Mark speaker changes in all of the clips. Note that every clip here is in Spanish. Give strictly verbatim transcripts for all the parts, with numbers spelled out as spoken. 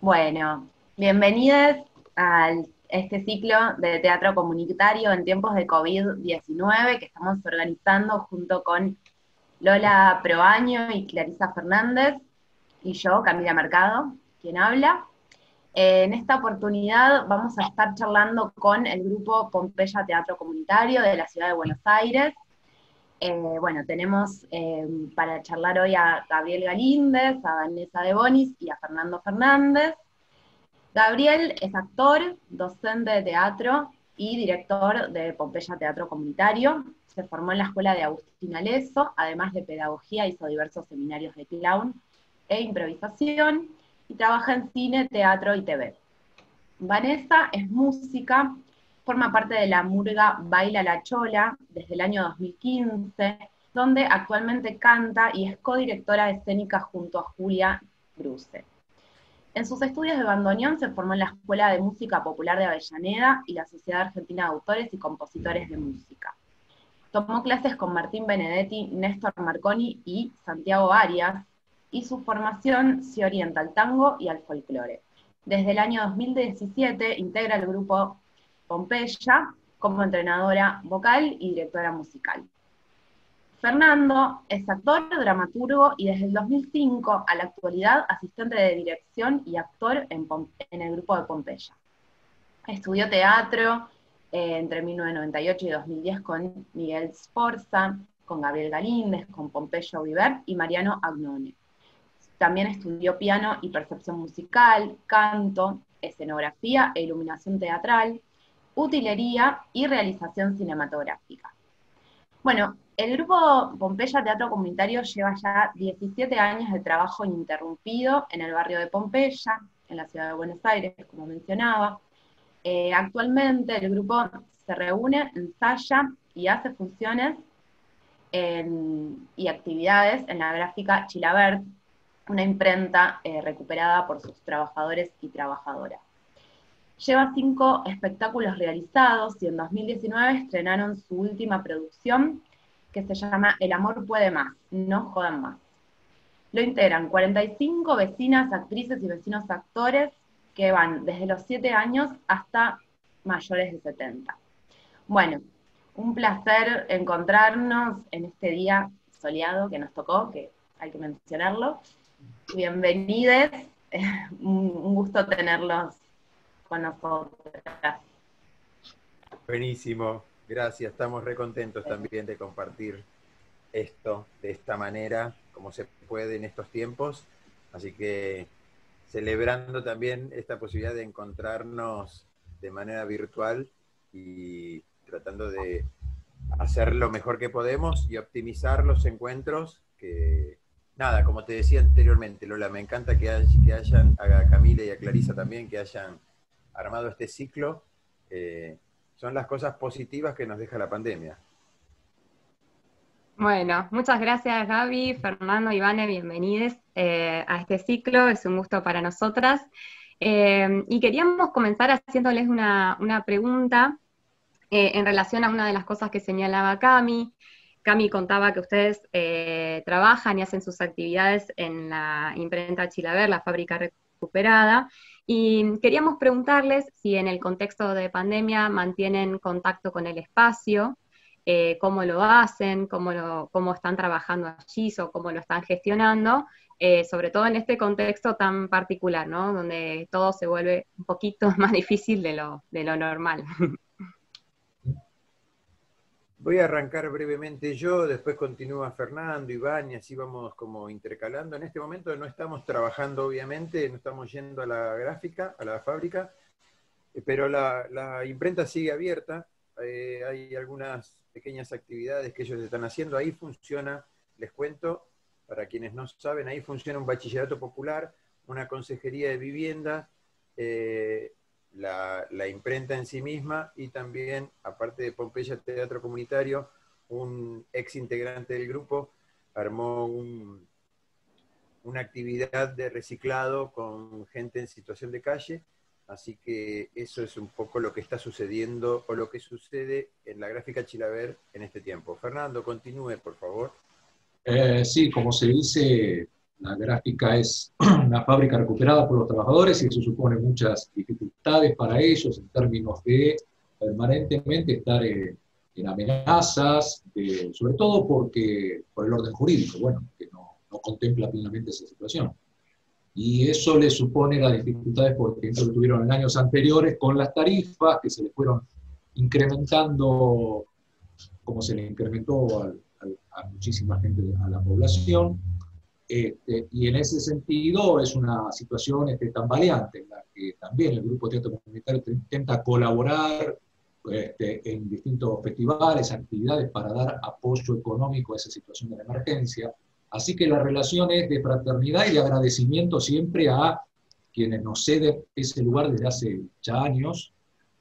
Speaker 1: Bueno, bienvenidos a este ciclo de teatro comunitario en tiempos de COVID diecinueve que estamos organizando junto con Lola Proaño y Clarisa Fernández, y yo, Camila Mercado, quien habla. Eh, en esta oportunidad vamos a estar charlando con el grupo Pompeya Teatro Comunitario de la Ciudad de Buenos Aires. Eh, bueno, tenemos eh, para charlar hoy a Gabriel Galíndez, a Vanessa De Bonis y a Fernando Fernández. Gabriel es actor, docente de teatro y director de Pompeya Teatro Comunitario. Se formó en la escuela de Agustín Aleso, además de pedagogía hizo diversos seminarios de clown e improvisación, y trabaja en cine, teatro y T V. Vanessa es música, forma parte de la murga Baila la Chola desde el año dos mil quince, donde actualmente canta y es codirectora escénica junto a Julia Bruce. En sus estudios de bandoneón se formó en la Escuela de Música Popular de Avellaneda y la Sociedad Argentina de Autores y Compositores de Música. Tomó clases con Martín Benedetti, Néstor Marconi y Santiago Arias, y su formación se orienta al tango y al folclore. Desde el año dos mil diecisiete integra el grupo Pompeya como entrenadora vocal y directora musical. Fernando es actor, dramaturgo y desde el dos mil cinco a la actualidad asistente de dirección y actor en, en el grupo de Pompeya. Estudió teatro eh, entre mil novecientos noventa y ocho y dos mil diez con Miguel Sforza, con Gabriel Galíndez, con Pompeyo Viver y Mariano Agnone. También estudió piano y percepción musical, canto, escenografía e iluminación teatral, utilería y realización cinematográfica. Bueno, el grupo Pompeya Teatro Comunitario lleva ya diecisiete años de trabajo ininterrumpido en el barrio de Pompeya, en la ciudad de Buenos Aires, como mencionaba. Eh, actualmente el grupo se reúne, ensaya y hace funciones en, y actividades en la gráfica Chilavert, una imprenta eh, recuperada por sus trabajadores y trabajadoras. Lleva cinco espectáculos realizados y en dos mil diecinueve estrenaron su última producción, que se llama El amor puede más, no jodan más. Lo integran cuarenta y cinco vecinas, actrices y vecinos actores que van desde los siete años hasta mayores de setenta. Bueno, un placer encontrarnos en este día soleado que nos tocó, que hay que mencionarlo. Bienvenides, un gusto tenerlos con nosotras.
Speaker 2: Buenísimo, gracias, estamos re contentos también de compartir esto de esta manera, como se puede en estos tiempos, así que celebrando también esta posibilidad de encontrarnos de manera virtual y tratando de hacer lo mejor que podemos y optimizar los encuentros que, nada, como te decía anteriormente, Lola, me encanta que, hay, que hayan, a Camila y a Clarisa también, que hayan armado este ciclo. Eh, son las cosas positivas que nos deja la pandemia.
Speaker 3: Bueno, muchas gracias Gaby, Fernando, Ivane, bienvenidos eh, a este ciclo, es un gusto para nosotras. Eh, y queríamos comenzar haciéndoles una, una pregunta eh, en relación a una de las cosas que señalaba Cami. Cami contaba que ustedes eh, trabajan y hacen sus actividades en la imprenta Chilavert, la fábrica recuperada, y queríamos preguntarles si en el contexto de pandemia mantienen contacto con el espacio, eh, cómo lo hacen, cómo, lo, cómo están trabajando allí o cómo lo están gestionando, eh, sobre todo en este contexto tan particular, ¿no? Donde todo se vuelve un poquito más difícil de lo, de lo normal.
Speaker 2: Voy a arrancar brevemente yo, después continúa Fernando, Iván, y así vamos como intercalando. En este momento no estamos trabajando, obviamente, no estamos yendo a la gráfica, a la fábrica, pero la, la imprenta sigue abierta. Eh, hay algunas pequeñas actividades que ellos están haciendo. Ahí funciona, les cuento, para quienes no saben, ahí funciona un bachillerato popular, una consejería de vivienda, eh, la, la imprenta en sí misma, y también, aparte de Pompeya Teatro Comunitario, un ex integrante del grupo armó un, una actividad de reciclado con gente en situación de calle. Así que eso es un poco lo que está sucediendo, o lo que sucede en la gráfica Chilavert en este tiempo. Fernando, continúe, por favor.
Speaker 4: Eh, sí, como se dice, la gráfica es una fábrica recuperada por los trabajadores y eso supone muchas dificultades para ellos en términos de permanentemente estar en, en amenazas, de, sobre todo porque, por el orden jurídico, bueno, que no, no contempla plenamente esa situación. Y eso les supone las dificultades, por ejemplo, que tuvieron en años anteriores con las tarifas, que se les fueron incrementando, como se le incrementó al, al, a muchísima gente, a la población. Este, y en ese sentido es una situación este, tambaleante, en la que también el Grupo Teatro Comunitario intenta colaborar este, en distintos festivales, actividades para dar apoyo económico a esa situación de la emergencia. Así que la relación es de fraternidad y de agradecimiento siempre a quienes nos ceden ese lugar desde hace ya años.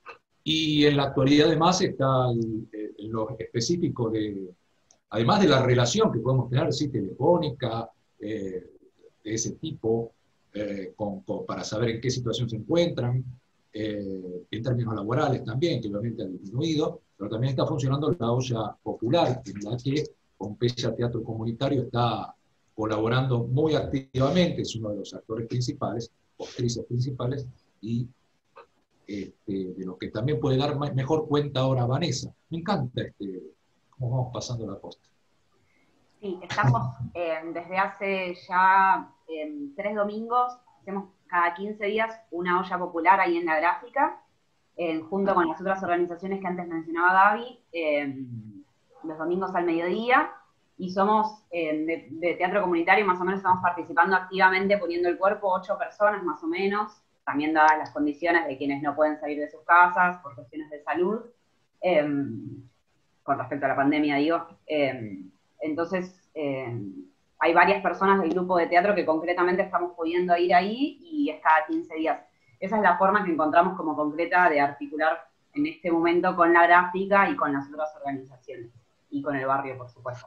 Speaker 4: Y en la actualidad además está el, el, lo específico de, además de la relación que podemos tener, sí, telefónica, eh, de ese tipo, eh, con, con, para saber en qué situación se encuentran, eh, en términos laborales también, que obviamente ha disminuido, pero también está funcionando la olla popular, en la que Pompeya Teatro Comunitario está colaborando muy activamente, es uno de los actores principales, o actrices principales, y este, de lo que también puede dar mejor cuenta ahora Vanessa. Me encanta este, cómo vamos pasando la costa.
Speaker 1: Sí, estamos eh, desde hace ya eh, tres domingos, hacemos cada quince días una olla popular ahí en la gráfica, eh, junto con las otras organizaciones que antes mencionaba Gaby, eh, los domingos al mediodía, y somos eh, de, de teatro comunitario, más o menos estamos participando activamente, poniendo el cuerpo, ocho personas más o menos, también dadas las condiciones de quienes no pueden salir de sus casas por cuestiones de salud, eh, con respecto a la pandemia, digo. Eh, entonces, eh, hay varias personas del grupo de teatro que concretamente estamos pudiendo ir ahí, y es cada quince días. Esa es la forma que encontramos como concreta de articular en este momento con la gráfica y con las otras organizaciones. Y con el barrio, por supuesto.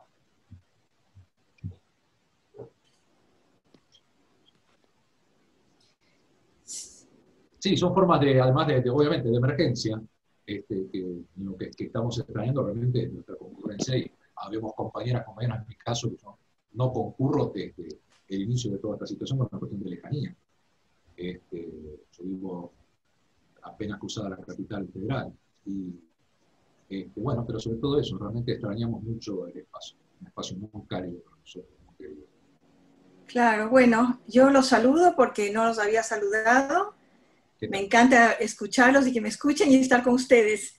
Speaker 4: Sí, son formas de, además de, de obviamente, de emergencia, este, que, lo que, que estamos extrañando realmente es nuestra concurrencia, y habemos compañeras, compañeras en mi caso, que yo no concurro desde el inicio de toda esta situación por una cuestión de lejanía. Este, yo vivo apenas cruzada la capital federal, y Este, bueno, pero sobre todo eso, realmente extrañamos mucho el espacio, un espacio muy cálido para nosotros, muy querido.
Speaker 5: Claro, bueno, yo los saludo porque no los había saludado. Me encanta escucharlos y que me escuchen y estar con ustedes.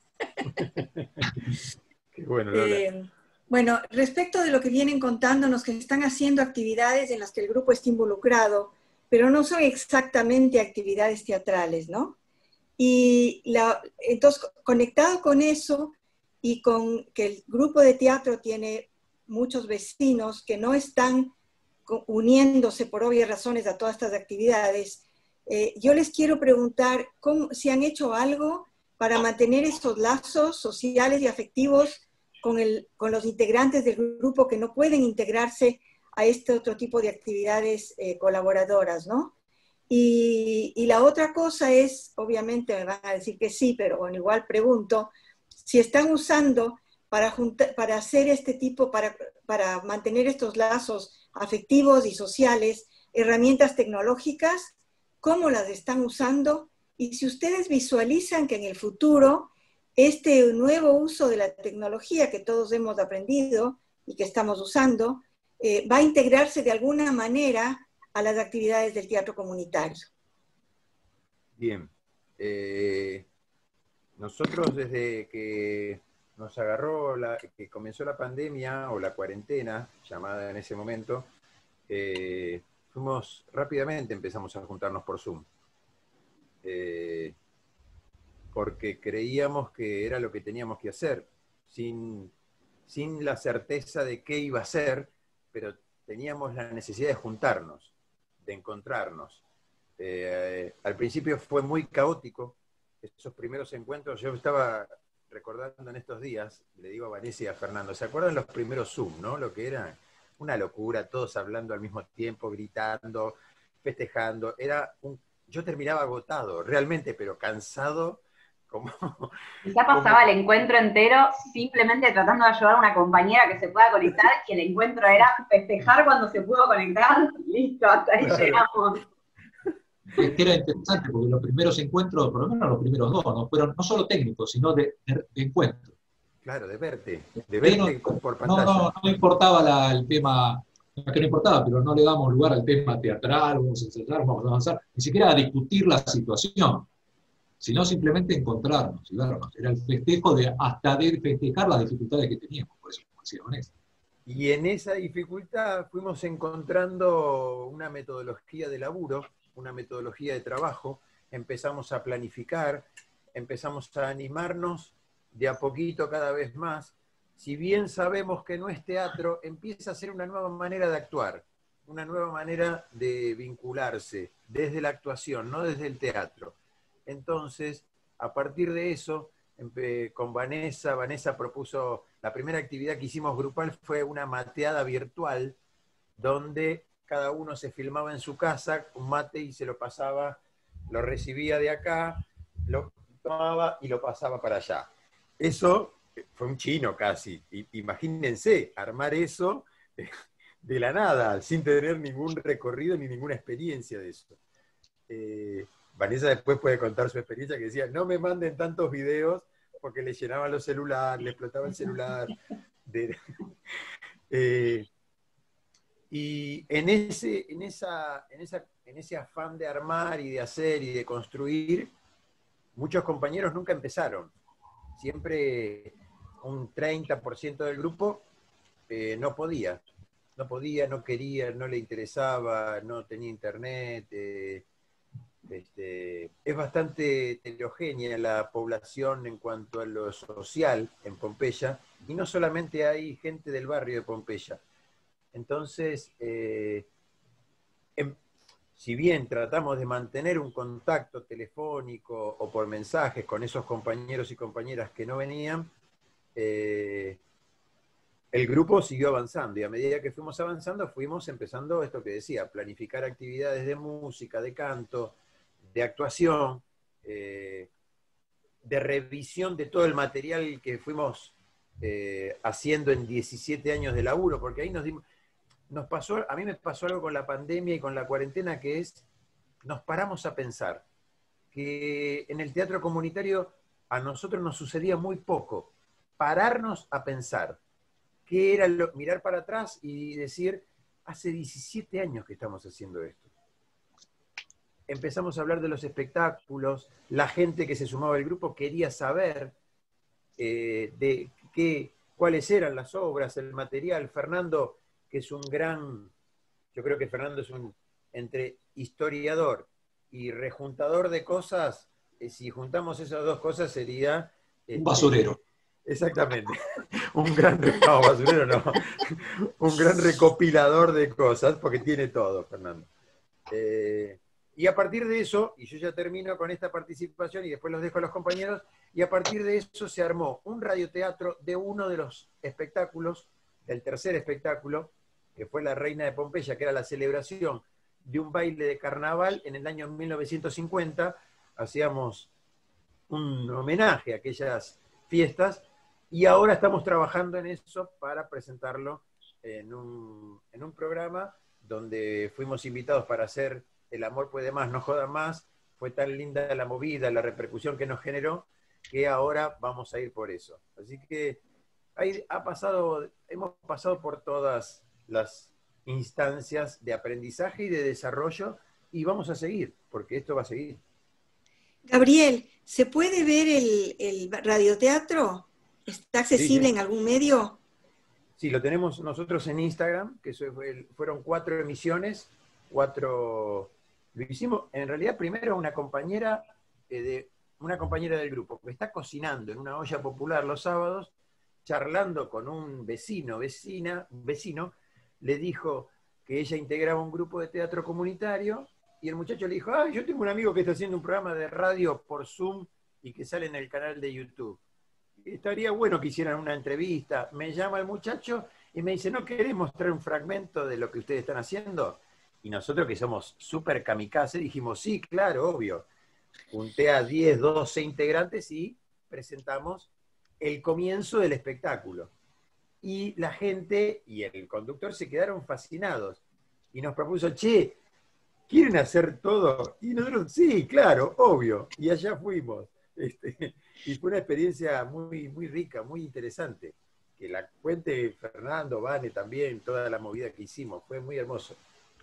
Speaker 2: Qué bueno, Lola.
Speaker 5: Eh, bueno, respecto de lo que vienen contándonos, que están haciendo actividades en las que el grupo está involucrado, pero no son exactamente actividades teatrales, ¿no? Y la, entonces, conectado con eso y con que el grupo de teatro tiene muchos vecinos que no están uniéndose por obvias razones a todas estas actividades, eh, yo les quiero preguntar cómo, si han hecho algo para mantener estos lazos sociales y afectivos con, el, con los integrantes del grupo que no pueden integrarse a este otro tipo de actividades eh, colaboradoras, ¿no? Y, y la otra cosa es, obviamente me van a decir que sí, pero bueno, igual pregunto, si están usando para, juntar, para hacer este tipo, para, para mantener estos lazos afectivos y sociales, herramientas tecnológicas, cómo las están usando, y si ustedes visualizan que en el futuro este nuevo uso de la tecnología que todos hemos aprendido y que estamos usando, eh, va a integrarse de alguna manera a las actividades del teatro comunitario.
Speaker 2: Bien. Eh, nosotros desde que nos agarró, la, que comenzó la pandemia o la cuarentena, llamada en ese momento, eh, fuimos rápidamente, empezamos a juntarnos por Zoom. Eh, porque creíamos que era lo que teníamos que hacer, sin, sin la certeza de qué iba a ser, pero teníamos la necesidad de juntarnos, de encontrarnos. Eh, al principio fue muy caótico, esos primeros encuentros. Yo estaba recordando en estos días, le digo a Vanessa y a Fernando, ¿se acuerdan los primeros Zoom, no? Lo que era una locura, todos hablando al mismo tiempo, gritando, festejando. Era un, yo terminaba agotado, realmente, pero cansado Como,
Speaker 1: ya pasaba como... el encuentro entero simplemente tratando de ayudar a una compañera que se pueda conectar, y el encuentro era festejar cuando se pudo conectar, listo, hasta ahí claro. Llegamos.
Speaker 4: Es que era interesante porque los primeros encuentros, por lo menos los primeros dos, no fueron no solo técnicos, sino de, de, de encuentro.
Speaker 2: Claro, de verte, de verte
Speaker 4: no,
Speaker 2: por pantalla.
Speaker 4: No, no, no importaba la, el tema, no que no importaba, pero no le damos lugar al tema teatral, vamos a ensayar, vamos a avanzar, ni siquiera a discutir la situación, sino simplemente encontrarnos y vernos. Era el festejo de hasta de festejar las dificultades que teníamos, por eso, como decía Vanessa.
Speaker 2: Y en esa dificultad fuimos encontrando una metodología de laburo, una metodología de trabajo, empezamos a planificar, empezamos a animarnos de a poquito cada vez más. Si bien sabemos que no es teatro, empieza a ser una nueva manera de actuar, una nueva manera de vincularse desde la actuación, no desde el teatro. Entonces, a partir de eso, con Vanessa, Vanessa propuso, la primera actividad que hicimos grupal fue una mateada virtual, donde cada uno se filmaba en su casa, un mate, y se lo pasaba, lo recibía de acá, lo tomaba y lo pasaba para allá. Eso fue un chino casi. Imagínense, armar eso de la nada, sin tener ningún recorrido ni ninguna experiencia de eso. Eh, Vanessa después puede contar su experiencia, que decía, no me manden tantos videos porque le llenaban los celulares, le explotaba el celular. De, eh, y en ese, en, esa, en, esa, en ese afán de armar y de hacer y de construir, muchos compañeros nunca empezaron. Siempre un treinta por ciento del grupo eh, no podía. No podía, no quería, no le interesaba, no tenía internet. Eh, este, es bastante heterogénea la población en cuanto a lo social en Pompeya, y no solamente hay gente del barrio de Pompeya. Entonces, eh, en, si bien tratamos de mantener un contacto telefónico o por mensajes con esos compañeros y compañeras que no venían, eh, el grupo siguió avanzando, y a medida que fuimos avanzando fuimos empezando esto que decía, planificar actividades de música, de canto, de actuación, eh, de revisión de todo el material que fuimos eh, haciendo en diecisiete años de laburo, porque ahí nos dimos... Nos pasó, a mí me pasó algo con la pandemia y con la cuarentena, que es, nos paramos a pensar que en el teatro comunitario a nosotros nos sucedía muy poco, pararnos a pensar, que era lo, mirar para atrás y decir, hace diecisiete años que estamos haciendo esto. Empezamos a hablar de los espectáculos, la gente que se sumaba al grupo quería saber eh, de qué, cuáles eran las obras, el material. Fernando, que es un gran, yo creo que Fernando es un, entre historiador y rejuntador de cosas, eh, si juntamos esas dos cosas sería...
Speaker 4: Este, un basurero.
Speaker 2: Exactamente. Un gran, no, basurero no, un gran recopilador de cosas, porque tiene todo, Fernando. Eh, y a partir de eso, y yo ya termino con esta participación y después los dejo a los compañeros, y a partir de eso se armó un radioteatro de uno de los espectáculos, del tercer espectáculo, que fue La Reina de Pompeya, que era la celebración de un baile de carnaval en el año mil novecientos cincuenta. Hacíamos un homenaje a aquellas fiestas, y ahora estamos trabajando en eso para presentarlo en un, en un programa donde fuimos invitados para hacer El amor puede más, no joda más. Fue tan linda la movida, la repercusión que nos generó, que ahora vamos a ir por eso. Así que Hay, ha pasado, hemos pasado por todas las instancias de aprendizaje y de desarrollo, y vamos a seguir, porque esto va a seguir.
Speaker 5: Gabriel, ¿se puede ver el, el radioteatro? ¿Está accesible sí, sí. en algún medio?
Speaker 2: Sí, lo tenemos nosotros en Instagram, que fueron cuatro emisiones, cuatro... Lo hicimos, en realidad, primero una compañera, eh, de, una compañera del grupo, que está cocinando en una olla popular los sábados, charlando con un vecino, vecina, vecino, le dijo que ella integraba un grupo de teatro comunitario, y el muchacho le dijo, ah, yo tengo un amigo que está haciendo un programa de radio por Zoom y que sale en el canal de YouTube. Estaría bueno que hicieran una entrevista. Me llama el muchacho y me dice, ¿no querés mostrar un fragmento de lo que ustedes están haciendo? Y nosotros, que somos súper kamikaze, dijimos, sí, claro, obvio. junté a diez, doce integrantes y presentamos el comienzo del espectáculo. Y la gente y el conductor se quedaron fascinados. Y nos propuso, che, ¿quieren hacer todo? Y nosotros, sí, claro, obvio. Y allá fuimos. Este, y fue una experiencia muy, muy rica, muy interesante. Que la cuente Fernando, Vane también, toda la movida que hicimos. Fue muy hermoso.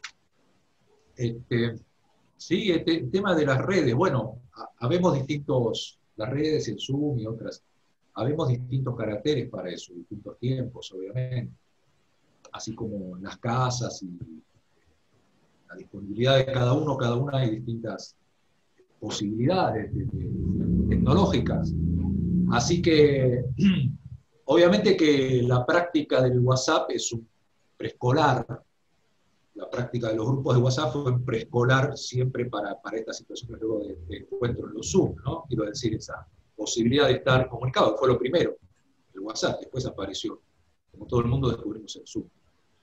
Speaker 4: Este, sí, este, el tema de las redes, bueno, habemos distintos, las redes, el Zoom y otras, habemos distintos caracteres para eso, distintos tiempos, obviamente, así como las casas y la disponibilidad de cada uno, cada una hay distintas posibilidades de, de, tecnológicas. Así que, obviamente que la práctica del WhatsApp es un preescolar. La práctica de los grupos de WhatsApp fue en preescolar siempre para, para estas situaciones luego de, de encuentro en los Zoom, ¿no? Quiero decir, esa posibilidad de estar comunicado, fue lo primero, el WhatsApp, después apareció, como todo el mundo descubrimos el Zoom.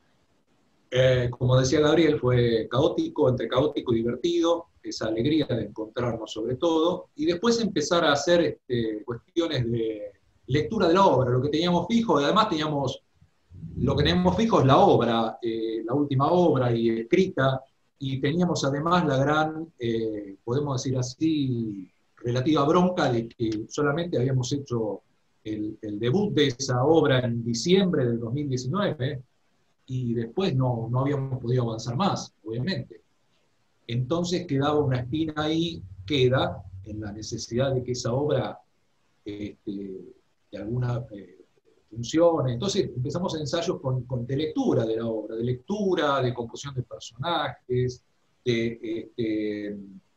Speaker 4: Eh, como decía Gabriel, fue caótico, entre caótico y divertido, esa alegría de encontrarnos sobre todo, y después empezar a hacer este, cuestiones de lectura de la obra, lo que teníamos fijo, y además teníamos, lo que teníamos fijo es la obra, eh, la última obra y escrita, y teníamos además la gran, eh, podemos decir así, relativa bronca de que solamente habíamos hecho el, el debut de esa obra en diciembre del dos mil diecinueve, y después no, no habíamos podido avanzar más, obviamente. Entonces quedaba una espina ahí, queda, en la necesidad de que esa obra este, de alguna eh, funcione. Entonces empezamos ensayos con, con, de lectura de la obra, de lectura, de composición de personajes, de, este,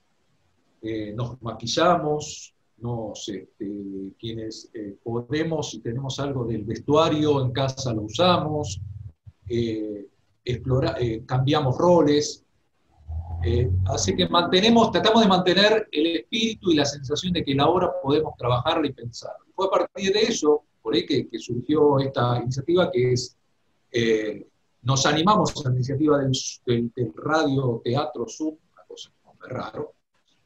Speaker 4: eh, nos maquillamos, nos, este, quienes eh, podemos y tenemos algo del vestuario en casa lo usamos, eh, explora, eh, cambiamos roles, eh, así que mantenemos, tratamos de mantener el espíritu y la sensación de que la obra podemos trabajarla y pensarla. Fue a partir de eso, por ahí que, que surgió esta iniciativa que es, eh, nos animamos a la iniciativa del, del, del radio, teatro, Zoom, una cosa muy raro.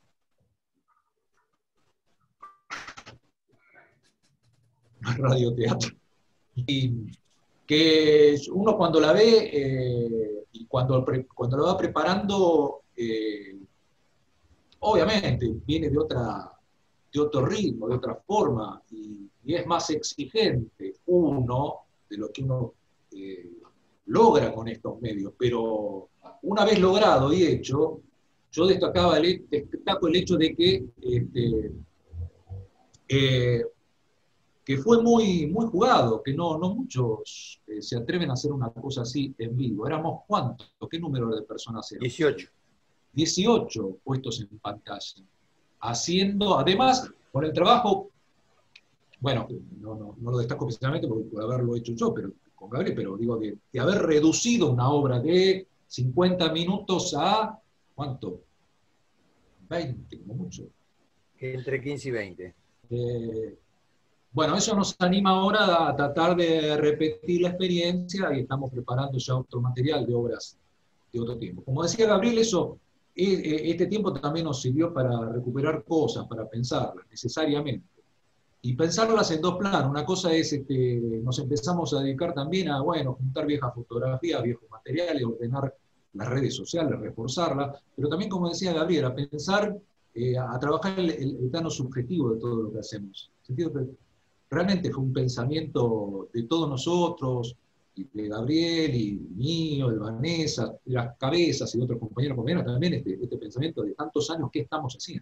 Speaker 4: Radio, teatro. Y que uno cuando la ve eh, y cuando, cuando lo va preparando, eh, obviamente viene de, otra, de otro ritmo, de otra forma, y, y es más exigente uno de lo que uno eh, logra con estos medios, pero una vez logrado y hecho, yo destacaba el, destaco el hecho de que este, eh, que fue muy, muy jugado, que no, no muchos eh, se atreven a hacer una cosa así en vivo. ¿Éramos cuántos? ¿Qué número de personas eran?
Speaker 2: dieciocho.
Speaker 4: dieciocho puestos en pantalla. Haciendo, además, con el trabajo, bueno, no, no, no lo destaco precisamente porque por haberlo hecho yo, pero con Gabriel, pero digo, de, de haber reducido una obra de cincuenta minutos a, ¿cuánto? veinte, como mucho.
Speaker 2: Entre quince y veinte.
Speaker 4: Eh, Bueno, eso nos anima ahora a tratar de repetir la experiencia y estamos preparando ya otro material de obras de otro tiempo. Como decía Gabriel, eso, este tiempo también nos sirvió para recuperar cosas, para pensarlas necesariamente. Y pensarlas en dos planos. Una cosa es, este, nos empezamos a dedicar también a, bueno, juntar viejas fotografías, viejos materiales, ordenar las redes sociales, reforzarlas, pero también, como decía Gabriel, a pensar, eh, a trabajar el, el, el plano subjetivo de todo lo que hacemos. En sentido que realmente fue un pensamiento de todos nosotros, y de Gabriel, y mío, de Vanessa, de las cabezas y de otros compañeros y compañeras también, este, este pensamiento de tantos años, ¿qué estamos haciendo?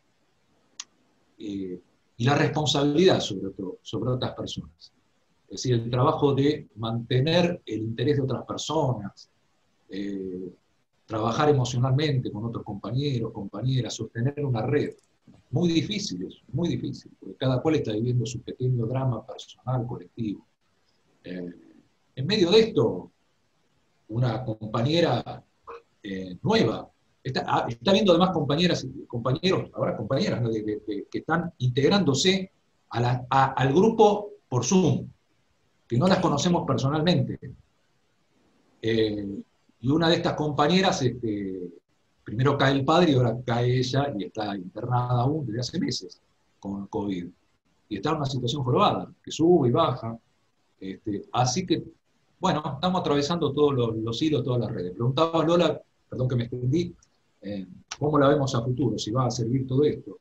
Speaker 4: Eh, y la responsabilidad sobre, otro, sobre otras personas. Es decir, el trabajo de mantener el interés de otras personas, eh, trabajar emocionalmente con otros compañeros, compañeras, sostener una red. Muy difícil eso, muy difícil, porque cada cual está viviendo su pequeño drama personal, colectivo. Eh, en medio de esto, una compañera eh, nueva, está, está viendo además compañeras y compañeros, ahora compañeras, ¿no? de, de, de, que están integrándose a la, a, al grupo por Zoom, que no las conocemos personalmente. Eh, y una de estas compañeras, este, primero cae el padre y ahora cae ella y está internada aún desde hace meses con COVID. Y está en una situación jorobada, que sube y baja. Este, así que, bueno, estamos atravesando todos los, los hilos, todas las redes. Preguntaba Lola, perdón que me extendí, eh, ¿cómo la vemos a futuro? Si va a servir todo esto.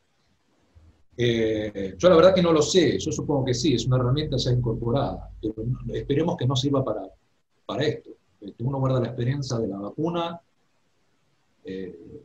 Speaker 4: Eh, yo la verdad que no lo sé, yo supongo que sí, es una herramienta ya incorporada, pero no, esperemos que no sirva para, para esto. Este, uno guarda la esperanza de la vacuna, eh,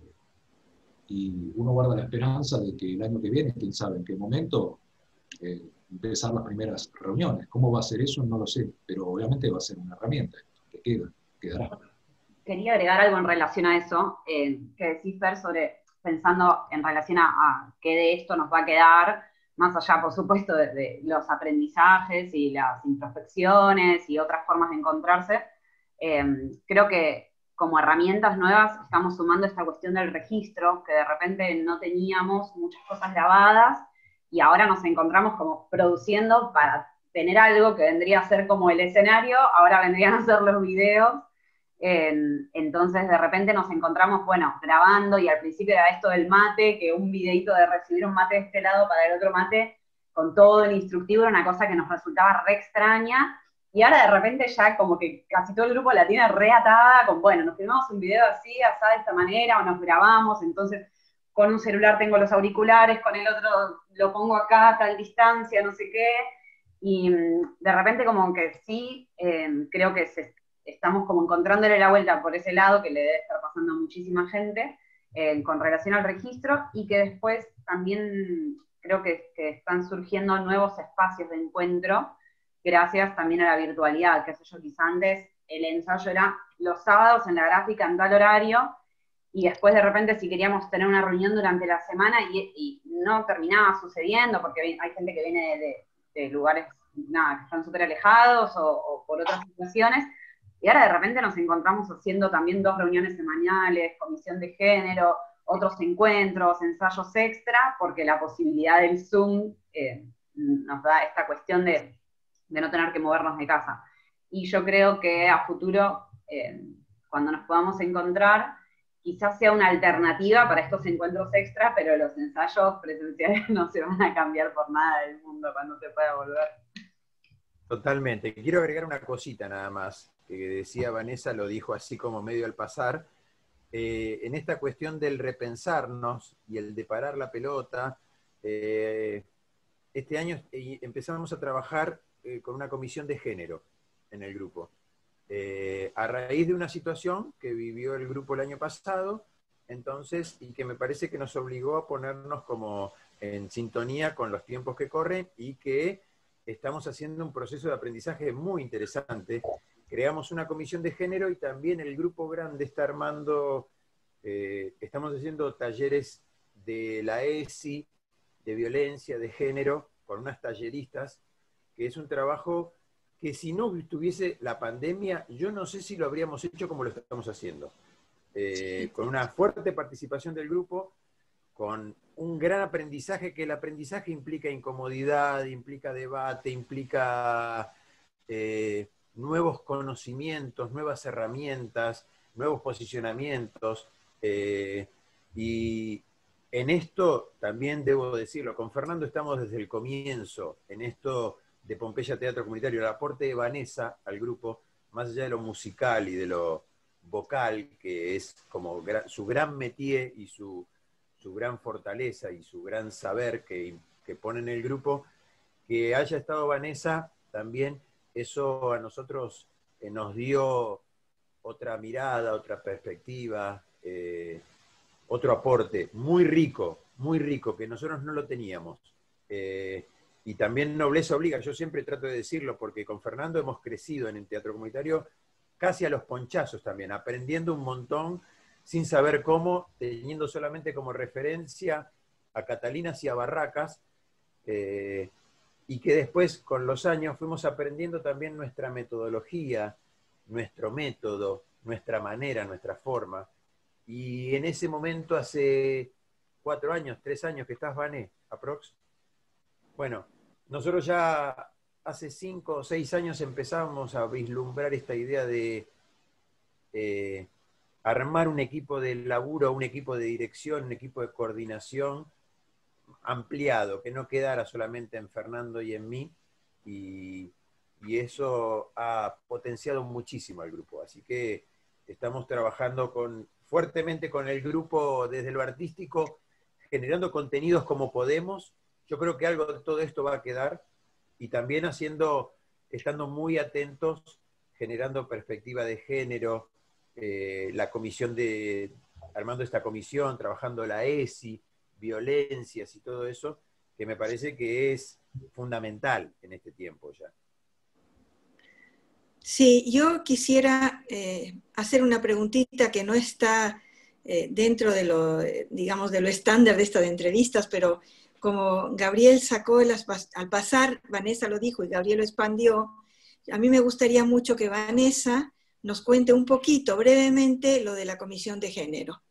Speaker 4: y uno guarda la esperanza de que el año que viene, quién sabe en qué momento, eh, empezar las primeras reuniones. ¿Cómo va a ser eso? No lo sé, pero obviamente va a ser una herramienta que queda, quedará.
Speaker 6: Quería agregar algo en relación a eso, eh, que decís, Fer, sobre pensando en relación a, a qué de esto nos va a quedar, más allá, por supuesto, de, de los aprendizajes y las introspecciones y otras formas de encontrarse. Eh, creo que como herramientas nuevas estamos sumando esta cuestión del registro, que de repente no teníamos muchas cosas grabadas, y ahora nos encontramos como produciendo para tener algo que vendría a ser como el escenario, ahora vendrían a ser los videos. Entonces de repente nos encontramos, bueno, grabando, y al principio era esto del mate, que un videito de recibir un mate de este lado para el otro mate, con todo el instructivo, era una cosa que nos resultaba re extraña, y ahora de repente ya como que casi todo el grupo la tiene re atada, con bueno, nos filmamos un video así, así de esta manera, o nos grabamos, entonces con un celular tengo los auriculares, con el otro lo pongo acá a tal distancia, no sé qué, y de repente como que sí, eh, creo que se estamos como encontrándole la vuelta por ese lado, que le debe estar pasando a muchísima gente, eh, con relación al registro, y que después también creo que, que están surgiendo nuevos espacios de encuentro, gracias también a la virtualidad, que sé yo, quizá antes el ensayo era los sábados en la gráfica en tal horario, y después de repente si queríamos tener una reunión durante la semana, y, y no terminaba sucediendo, porque hay gente que viene de, de lugares nada, que están súper alejados, o, o por otras situaciones. Y ahora de repente nos encontramos haciendo también dos reuniones semanales, comisión de género, otros encuentros, ensayos extra, porque la posibilidad del Zoom eh, nos da esta cuestión de, de no tener que movernos de casa. Y yo creo que a futuro, eh, cuando nos podamos encontrar, quizás sea una alternativa para estos encuentros extra, pero los ensayos presenciales no se van a cambiar por nada del mundo cuando se pueda volver.
Speaker 2: Totalmente. Quiero agregar una cosita nada más, que decía Vanessa, lo dijo así como medio al pasar, eh, en esta cuestión del repensarnos y el de parar la pelota. Eh, este año empezamos a trabajar eh, con una comisión de género en el grupo, eh, a raíz de una situación que vivió el grupo el año pasado, entonces, y que me parece que nos obligó a ponernos como en sintonía con los tiempos que corren, y que estamos haciendo un proceso de aprendizaje muy interesante. Creamos una comisión de género, y también el grupo grande está armando, eh, estamos haciendo talleres de la E S I, de violencia de género, con unas talleristas, que es un trabajo que si no tuviese la pandemia, yo no sé si lo habríamos hecho como lo estamos haciendo. Eh, con una fuerte participación del grupo, con un gran aprendizaje, que el aprendizaje implica incomodidad, implica debate, implica eh, nuevos conocimientos, nuevas herramientas, nuevos posicionamientos, eh, y en esto también debo decirlo, con Fernando estamos desde el comienzo, en esto de Pompeya Teatro Comunitario, el aporte de Vanessa al grupo, más allá de lo musical y de lo vocal, que es como gra- su gran métier y su, su gran fortaleza y su gran saber que, que pone en el grupo, que haya estado Vanessa también, eso a nosotros eh, nos dio otra mirada, otra perspectiva, eh, otro aporte muy rico, muy rico, que nosotros no lo teníamos. Eh, y también nobleza obliga, yo siempre trato de decirlo, porque con Fernando hemos crecido en el teatro comunitario casi a los ponchazos también, aprendiendo un montón, sin saber cómo, teniendo solamente como referencia a Catalinas y a Barracas, eh, y que después con los años fuimos aprendiendo también nuestra metodología, nuestro método, nuestra manera, nuestra forma. Y en ese momento, hace cuatro años, tres años que estás, Vané, aprox. Bueno, nosotros ya hace cinco o seis años empezamos a vislumbrar esta idea de, eh, armar un equipo de laburo, un equipo de dirección, un equipo de coordinación ampliado, que no quedara solamente en Fernando y en mí, y, y eso ha potenciado muchísimo al grupo. Así que estamos trabajando con, fuertemente con el grupo desde lo artístico, generando contenidos como podemos. Yo creo que algo de todo esto va a quedar, y también haciendo, estando muy atentos, generando perspectiva de género, eh, la comisión de, armando esta comisión, trabajando la E S I, violencias y todo eso, que me parece que es fundamental en este tiempo ya.
Speaker 5: Sí, yo quisiera eh, hacer una preguntita que no está eh, dentro de lo, digamos, de lo estándar de estas entrevistas, pero como Gabriel sacó las, al pasar, Vanessa lo dijo y Gabriel lo expandió, a mí me gustaría mucho que Vanessa nos cuente un poquito, brevemente, lo de la Comisión de Género.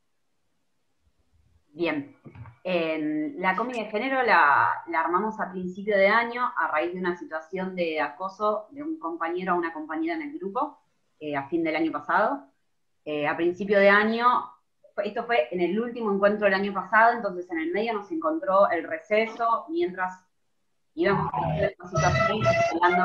Speaker 6: Bien. Eh, la Comi de Género la, la armamos a principio de año a raíz de una situación de acoso de un compañero a una compañera en el grupo, eh, a fin del año pasado. Eh, a principio de año, esto fue en el último encuentro del año pasado, entonces en el medio nos encontró el receso, mientras íbamos a hacer esta situación hablando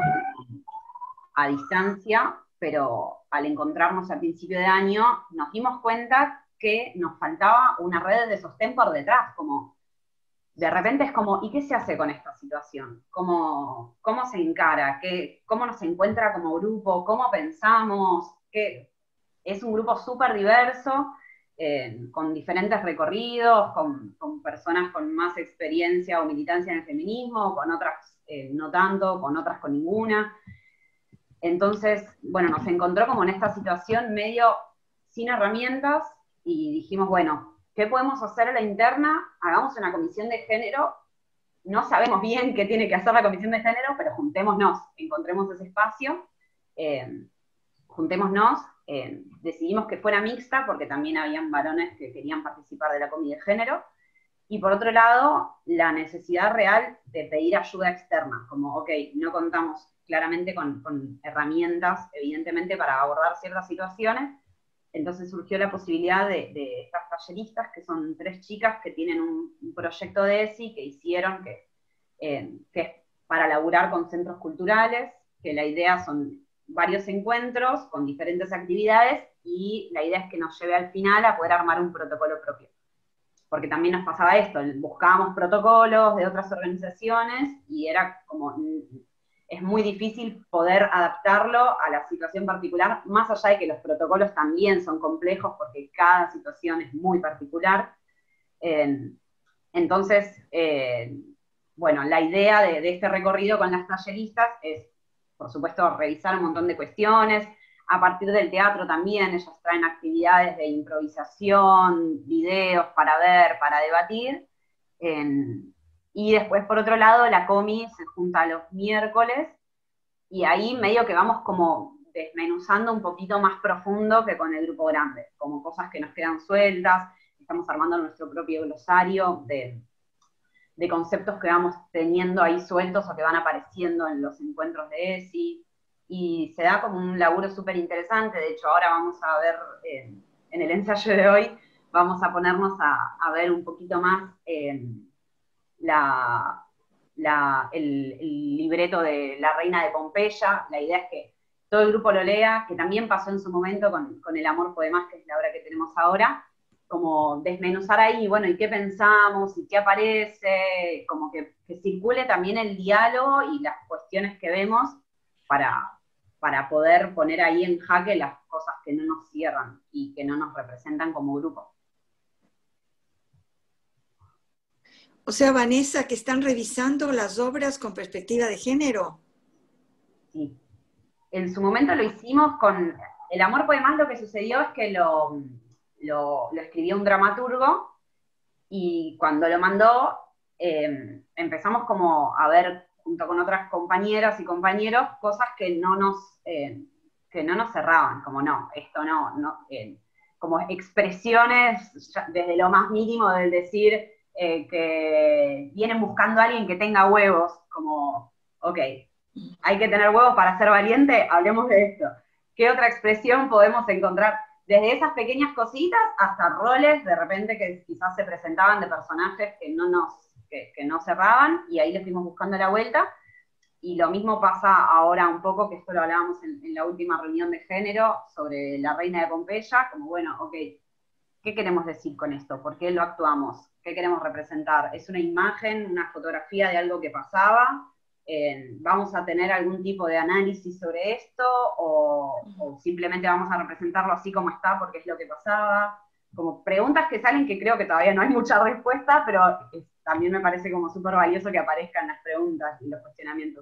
Speaker 6: a distancia, pero al encontrarnos a principio de año nos dimos cuenta que nos faltaba una red de sostén por detrás, como de repente es como, ¿y qué se hace con esta situación? ¿Cómo, cómo se encara? ¿Qué, ¿Cómo nos encuentra como grupo? ¿Cómo pensamos? ¿Qué? Es un grupo súper diverso, eh, con diferentes recorridos, con, con personas con más experiencia o militancia en el feminismo, con otras eh, no tanto, con otras con ninguna. Entonces, bueno, nos encontró como en esta situación medio sin herramientas, y dijimos, bueno, ¿qué podemos hacer a la interna? Hagamos una comisión de género. No sabemos bien qué tiene que hacer la comisión de género, pero juntémonos, encontremos ese espacio, eh, juntémonos, eh, decidimos que fuera mixta, porque también habían varones que querían participar de la comisión de género, y por otro lado, la necesidad real de pedir ayuda externa, como, ok, no contamos claramente con, con herramientas, evidentemente, para abordar ciertas situaciones. Entonces surgió la posibilidad de, de estas talleristas, que son tres chicas que tienen un, un proyecto de E S I que hicieron, que, eh, que es para laburar con centros culturales, que la idea son varios encuentros con diferentes actividades, y la idea es que nos lleve al final a poder armar un protocolo propio. Porque también nos pasaba esto, buscábamos protocolos de otras organizaciones, y era como... es muy difícil poder adaptarlo a la situación particular, más allá de que los protocolos también son complejos, porque cada situación es muy particular. Eh, entonces, eh, bueno, la idea de, de este recorrido con las talleristas es, por supuesto, revisar un montón de cuestiones. A partir del teatro también, ellas traen actividades de improvisación, videos para ver, para debatir. Eh, Y después, por otro lado, la Comi se junta los miércoles, y ahí medio que vamos como desmenuzando un poquito más profundo que con el grupo grande, como cosas que nos quedan sueltas. Estamos armando nuestro propio glosario de, de conceptos que vamos teniendo ahí sueltos o que van apareciendo en los encuentros de E S I, y se da como un laburo súper interesante. De hecho, ahora vamos a ver, eh, en el ensayo de hoy, vamos a ponernos a, a ver un poquito más... Eh, La, la, el, el libreto de La Reina de Pompeya. La idea es que todo el grupo lo lea, que también pasó en su momento con, con El Amor Puede Más, que es la obra que tenemos ahora, como desmenuzar ahí, bueno, y qué pensamos, y qué aparece, como que, que circule también el diálogo y las cuestiones que vemos, para, para poder poner ahí en jaque las cosas que no nos cierran y que no nos representan como grupo.
Speaker 5: O sea, Vanessa, que están revisando las obras con perspectiva de género.
Speaker 6: Sí. En su momento lo hicimos con... El Amor Puede Más, lo que sucedió es que lo, lo, lo escribió un dramaturgo, y cuando lo mandó, eh, empezamos como a ver, junto con otras compañeras y compañeros, cosas que no nos, eh, que no nos cerraban, como no, esto no, no eh, como expresiones desde lo más mínimo del decir... Eh, que vienen buscando a alguien que tenga huevos, como, ok, hay que tener huevos para ser valiente, hablemos de esto. ¿Qué otra expresión podemos encontrar? desde esas pequeñas cositas hasta roles de repente que quizás se presentaban de personajes que no nos, que, que no cerraban, y ahí le fuimos buscando la vuelta. Y lo mismo pasa ahora un poco, que esto lo hablábamos en, en la última reunión de género, sobre la reina de Pompeya, como bueno, ok, ¿qué queremos decir con esto? ¿Por qué lo actuamos? ¿Qué queremos representar? ¿Es una imagen, una fotografía de algo que pasaba? Eh, ¿Vamos a tener algún tipo de análisis sobre esto? O, ¿O simplemente vamos a representarlo así como está porque es lo que pasaba? Como preguntas que salen que creo que todavía no hay mucha respuesta, pero es, también me parece como súper valioso que aparezcan las preguntas y los cuestionamientos.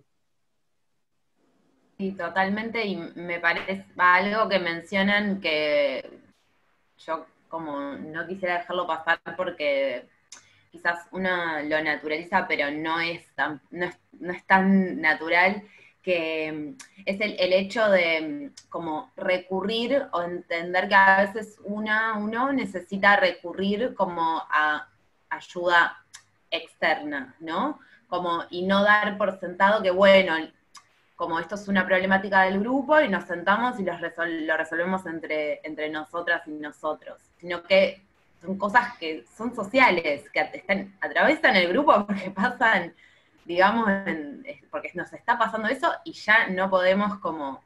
Speaker 1: Sí, totalmente, y me parece algo que mencionan que yo como no quisiera dejarlo pasar porque quizás uno lo naturaliza, pero no es tan, no es, no es tan natural, que es el, el hecho de como recurrir o entender que a veces una, uno necesita recurrir como a ayuda externa, ¿no? Como, y no dar por sentado que, bueno, como esto es una problemática del grupo y nos sentamos y los resol lo resolvemos entre, entre nosotras y nosotros, sino que son cosas que son sociales, que están, atraviesan el grupo porque pasan, digamos, en, porque nos está pasando eso y ya no podemos como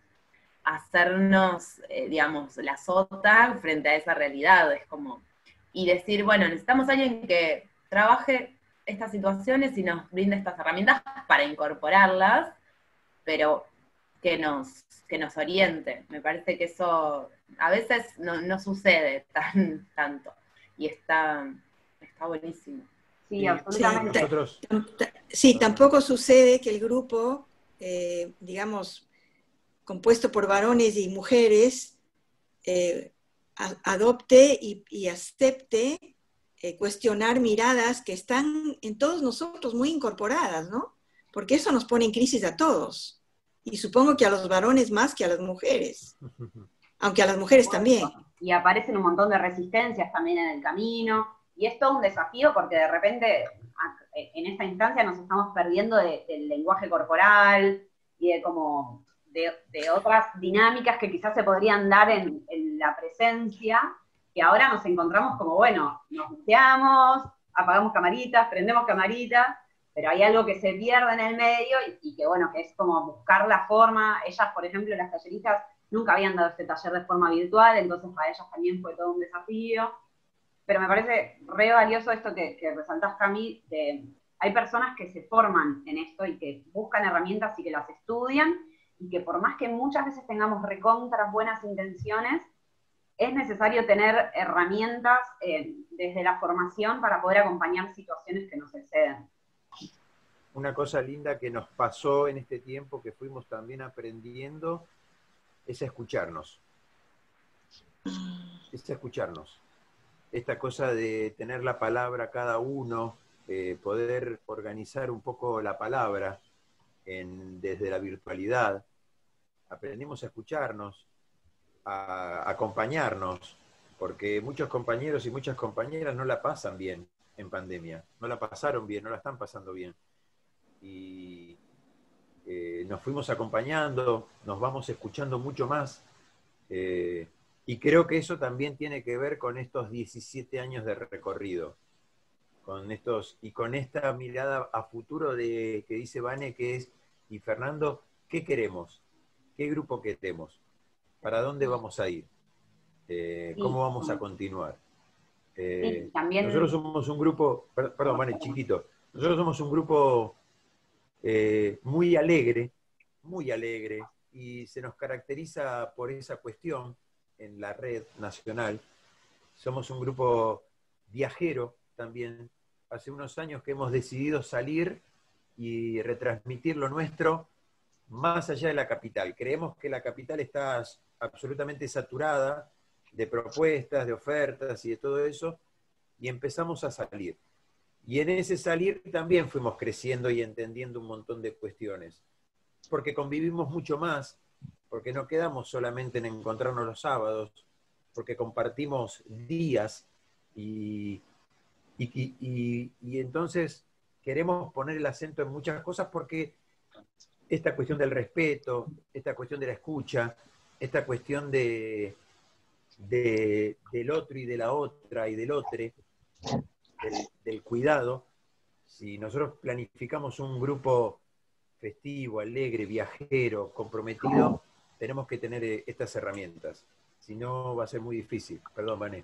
Speaker 1: hacernos, eh, digamos, la sota frente a esa realidad, es como, y decir, bueno, necesitamos a alguien que trabaje estas situaciones y nos brinde estas herramientas para incorporarlas, pero que nos, que nos oriente. Me parece que eso a veces no, no sucede tan tanto, y está, está buenísimo.
Speaker 6: Sí, absolutamente.
Speaker 2: Nosotros...
Speaker 5: Sí, tampoco sucede que el grupo, eh, digamos, compuesto por varones y mujeres, eh, a, adopte y, y acepte eh, cuestionar miradas que están en todos nosotros muy incorporadas, ¿no? Porque eso nos pone en crisis a todos. Y supongo que a los varones más que a las mujeres. Aunque a las mujeres bueno, también.
Speaker 6: Y aparecen un montón de resistencias también en el camino. Y es todo un desafío porque de repente en esta instancia nos estamos perdiendo de, del lenguaje corporal y de como de, de otras dinámicas que quizás se podrían dar en, en la presencia, que ahora nos encontramos como, bueno, nos muteamos, apagamos camaritas, prendemos camaritas, pero hay algo que se pierde en el medio y, y que bueno, que es como buscar la forma. Ellas, por ejemplo, las talleristas nunca habían dado este taller de forma virtual, entonces para ellas también fue todo un desafío. Pero me parece re valioso esto que, que resaltás, Cami, de hay personas que se forman en esto y que buscan herramientas y que las estudian, y que por más que muchas veces tengamos recontras buenas intenciones, es necesario tener herramientas eh, desde la formación para poder acompañar situaciones que nos exceden.
Speaker 2: Una cosa linda que nos pasó en este tiempo, que fuimos también aprendiendo, es escucharnos. Es escucharnos. Esta cosa de tener la palabra cada uno, eh, poder organizar un poco la palabra en, desde la virtualidad. Aprendimos a escucharnos, a, a acompañarnos, porque muchos compañeros y muchas compañeras no la pasan bien en pandemia, no la pasaron bien, no la están pasando bien. Y eh, nos fuimos acompañando, nos vamos escuchando mucho más, eh, y creo que eso también tiene que ver con estos diecisiete años de recorrido, con estos, y con esta mirada a futuro de, que dice Vane, que es, y Fernando, ¿qué queremos? ¿Qué grupo queremos? ¿Para dónde vamos a ir? Eh, ¿Cómo vamos a continuar? Eh,
Speaker 6: sí, también...
Speaker 2: Nosotros somos un grupo, perdón, Vane, chiquito, nosotros somos un grupo eh, muy alegre, muy alegre, y se nos caracteriza por esa cuestión en la red nacional. Somos un grupo viajero también. Hace unos años que hemos decidido salir y retransmitir lo nuestro más allá de la capital. Creemos que la capital está absolutamente saturada de propuestas, de ofertas y de todo eso, y empezamos a salir. Y en ese salir también fuimos creciendo y entendiendo un montón de cuestiones, porque convivimos mucho más, porque no quedamos solamente en encontrarnos los sábados, porque compartimos días y, y, y, y, y entonces queremos poner el acento en muchas cosas, porque esta cuestión del respeto, esta cuestión de la escucha, esta cuestión de, de, del otro y de la otra y del otro, del, del cuidado, si nosotros planificamos un grupo festivo, alegre, viajero, comprometido, tenemos que tener estas herramientas. Si no, va a ser muy difícil. Perdón, Vané.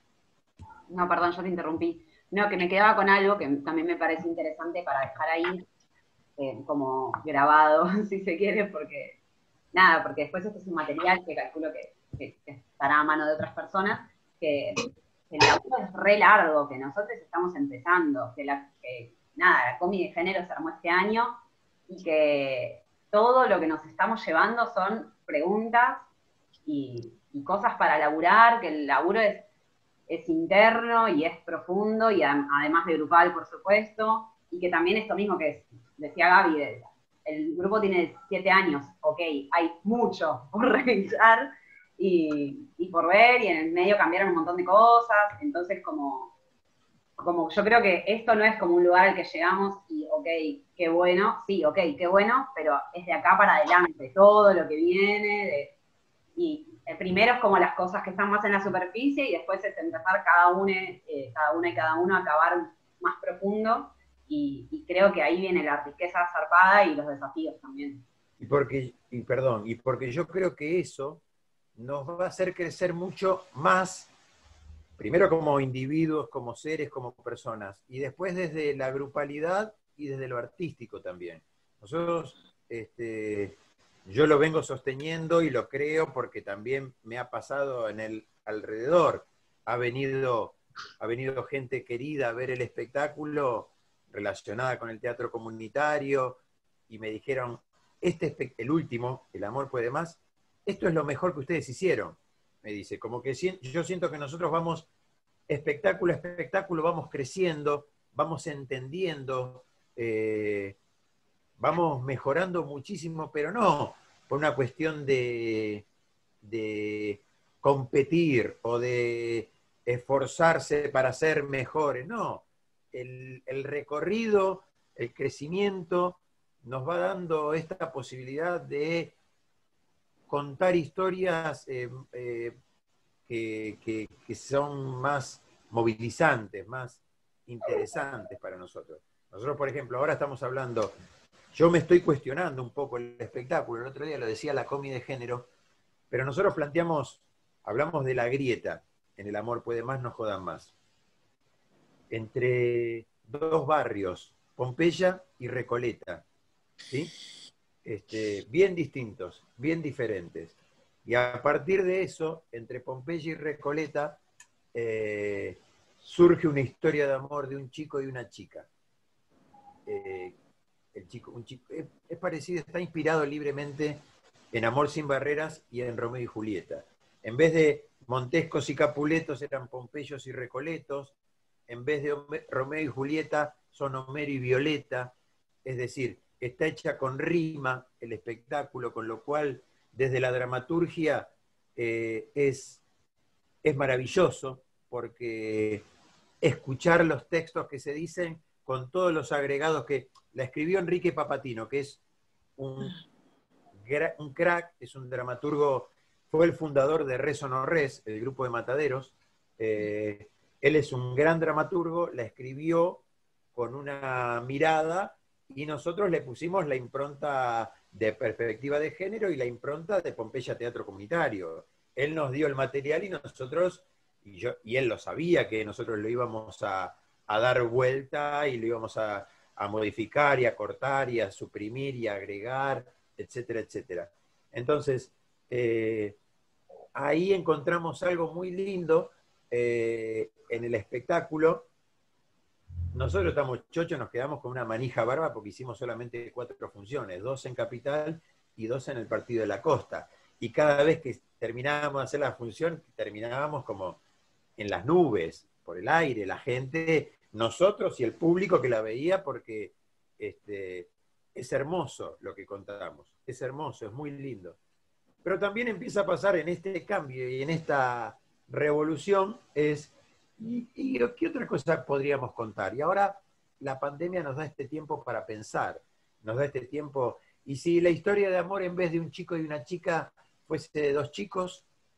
Speaker 6: No, perdón, yo te interrumpí. No, que me quedaba con algo que también me parece interesante para dejar ahí eh, como grabado, si se quiere, porque nada, porque después este es un material que calculo que, que, que estará a mano de otras personas, que el laburo es re largo, que nosotros estamos empezando, que, la, que nada, la Comi de Género se armó este año y que todo lo que nos estamos llevando son preguntas y, y cosas para laburar, que el laburo es, es interno y es profundo y a, además de grupal, por supuesto, y que también esto mismo que es, decía Gaby, el, el grupo tiene siete años, ok, hay mucho por revisar y, y por ver, y en el medio cambiaron un montón de cosas, entonces como, como yo creo que esto no es como un lugar al que llegamos y ok, qué bueno, sí, ok, qué bueno, pero es de acá para adelante, todo lo que viene, de, y el primero es como las cosas que están más en la superficie y después es empezar cada uno, eh, cada una y cada uno a acabar más profundo y, y creo que ahí viene la riqueza zarpada y los desafíos también.
Speaker 2: Y porque, y perdón, y porque yo creo que eso nos va a hacer crecer mucho más, primero como individuos, como seres, como personas, y después desde la grupalidad y desde lo artístico también. Nosotros, este, yo lo vengo sosteniendo y lo creo porque también me ha pasado en el alrededor. Ha venido, ha venido gente querida a ver el espectáculo relacionada con el teatro comunitario y me dijeron, este el último, El amor puede más, esto es lo mejor que ustedes hicieron, me dice, como que yo siento que nosotros vamos espectáculo a espectáculo, vamos creciendo, vamos entendiendo, eh, vamos mejorando muchísimo, pero no por una cuestión de, de competir o de esforzarse para ser mejores, no, el, el recorrido, el crecimiento nos va dando esta posibilidad de contar historias eh, eh, que, que, que son más movilizantes, más interesantes para nosotros. Nosotros, por ejemplo, ahora estamos hablando, yo me estoy cuestionando un poco el espectáculo, el otro día lo decía la Comi de Género, pero nosotros planteamos, hablamos de la grieta, en El amor puede más, no jodan más, entre dos barrios, Pompeya y Recoleta, ¿sí? Este, bien distintos, bien diferentes. Y a partir de eso, entre Pompeya y Recoleta, eh, surge una historia de amor de un chico y una chica. Eh, el chico, un chico es, es parecido, está inspirado libremente en Amor sin barreras y en Romeo y Julieta. En vez de Montescos y Capuletos eran Pompeyos y Recoletos, en vez de Home, Romeo y Julieta son Homero y Violeta, es decir, está hecha con rima el espectáculo, con lo cual desde la dramaturgia eh, es, es maravilloso, porque escuchar los textos que se dicen con todos los agregados que la escribió Enrique Papatino, que es un, un crack, es un dramaturgo, fue el fundador de Res o no Res, el grupo de Mataderos, eh, él es un gran dramaturgo, la escribió con una mirada y nosotros le pusimos la impronta de perspectiva de género y la impronta de Pompeya Teatro Comunitario. Él nos dio el material y nosotros, y, yo, y él lo sabía que nosotros lo íbamos a, a dar vuelta y lo íbamos a, a modificar y a cortar y a suprimir y a agregar, etcétera, etcétera. Entonces, eh, ahí encontramos algo muy lindo eh, en el espectáculo. Nosotros estamos chochos, nos quedamos con una manija barba porque hicimos solamente cuatro funciones, dos en Capital y dos en el Partido de la Costa. Y cada vez que terminábamos de hacer la función, terminábamos como en las nubes, por el aire, la gente, nosotros y el público que la veía, porque este, es hermoso lo que contamos, es hermoso, es muy lindo. Pero también empieza a pasar en este cambio y en esta revolución es... ¿Y, y qué otra cosa podríamos contar? Y ahora la pandemia nos da este tiempo para pensar, nos da este tiempo, y si la historia de amor en vez de un chico y una chica fuese de dos chicos,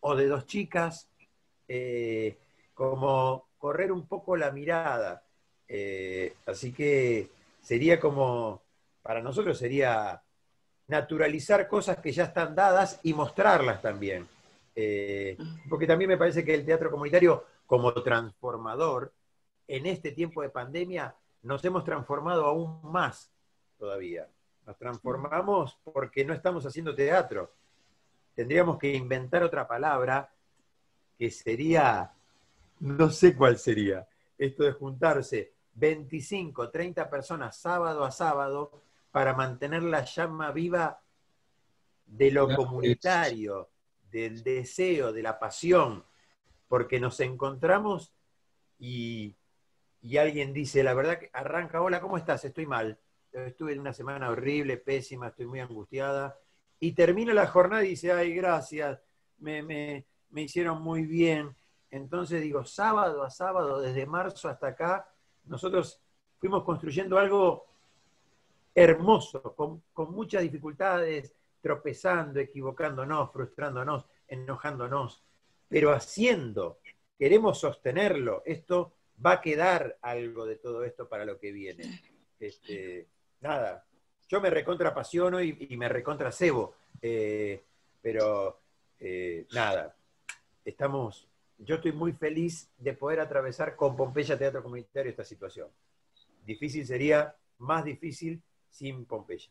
Speaker 2: o de dos chicas, eh, como correr un poco la mirada. Eh, así que sería como, para nosotros sería naturalizar cosas que ya están dadas y mostrarlas también. Eh, porque también me parece que el teatro comunitario, como transformador, en este tiempo de pandemia, nos hemos transformado aún más todavía. Nos transformamos porque no estamos haciendo teatro. Tendríamos que inventar otra palabra que sería, no sé cuál sería, esto de juntarse veinticinco, treinta personas sábado a sábado para mantener la llama viva de lo comunitario, del deseo, de la pasión, porque nos encontramos y, y alguien dice, la verdad que arranca, hola, ¿cómo estás? Estoy mal, estuve en una semana horrible, pésima, estoy muy angustiada, y termina la jornada y dice, ay, gracias, me, me, me hicieron muy bien. Entonces digo, sábado a sábado, desde marzo hasta acá, nosotros fuimos construyendo algo hermoso, con, con muchas dificultades, tropezando, equivocándonos, frustrándonos, enojándonos, pero haciendo, queremos sostenerlo, esto va a quedar algo de todo esto para lo que viene. Este, nada, yo me recontra apasiono y, y me recontra cebo, eh, pero eh, nada, estamos, yo estoy muy feliz de poder atravesar con Pompeya Teatro Comunitario esta situación. Difícil sería, más difícil sin Pompeya.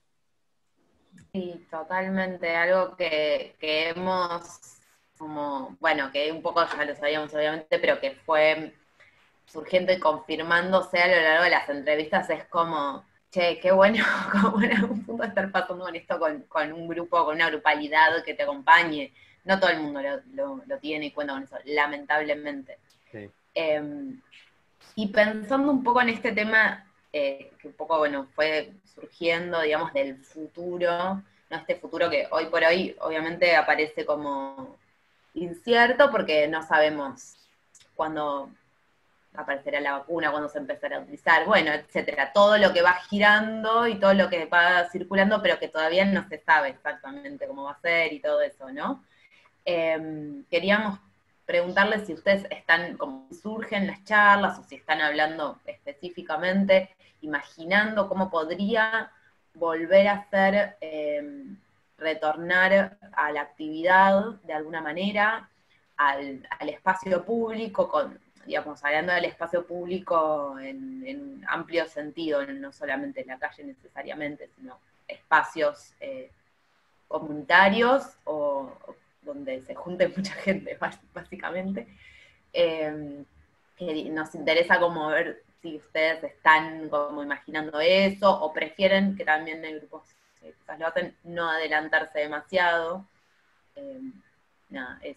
Speaker 1: Sí, totalmente, algo que, que hemos, como, bueno, que un poco ya lo sabíamos obviamente, pero que fue surgiendo y confirmándose a lo largo de las entrevistas, es como, che, qué bueno, como en algún punto estar pasando con esto con, con un grupo, con una grupalidad que te acompañe. No todo el mundo lo, lo, lo tiene y cuenta con eso, lamentablemente. Sí. Eh, y pensando un poco en este tema, eh, que un poco, bueno, fue surgiendo, digamos, del futuro, ¿no? Este futuro que hoy por hoy obviamente aparece como incierto porque no sabemos cuándo aparecerá la vacuna, cuándo se empezará a utilizar, bueno, etcétera. Todo lo que va girando y todo lo que va circulando, pero que todavía no se sabe exactamente cómo va a ser y todo eso, ¿no? Eh, queríamos preguntarles si ustedes están, como surgen las charlas, o si están hablando específicamente, imaginando cómo podría volver a ser, eh, retornar a la actividad de alguna manera, al, al espacio público, con, digamos, hablando del espacio público en, en un amplio sentido, no solamente en la calle necesariamente, sino espacios eh, comunitarios o, o donde se junte mucha gente, básicamente. Eh, que nos interesa como ver si ustedes están como imaginando eso, o prefieren, que también hay grupos que quizás lo hacen, no adelantarse demasiado. Eh, nada, eso.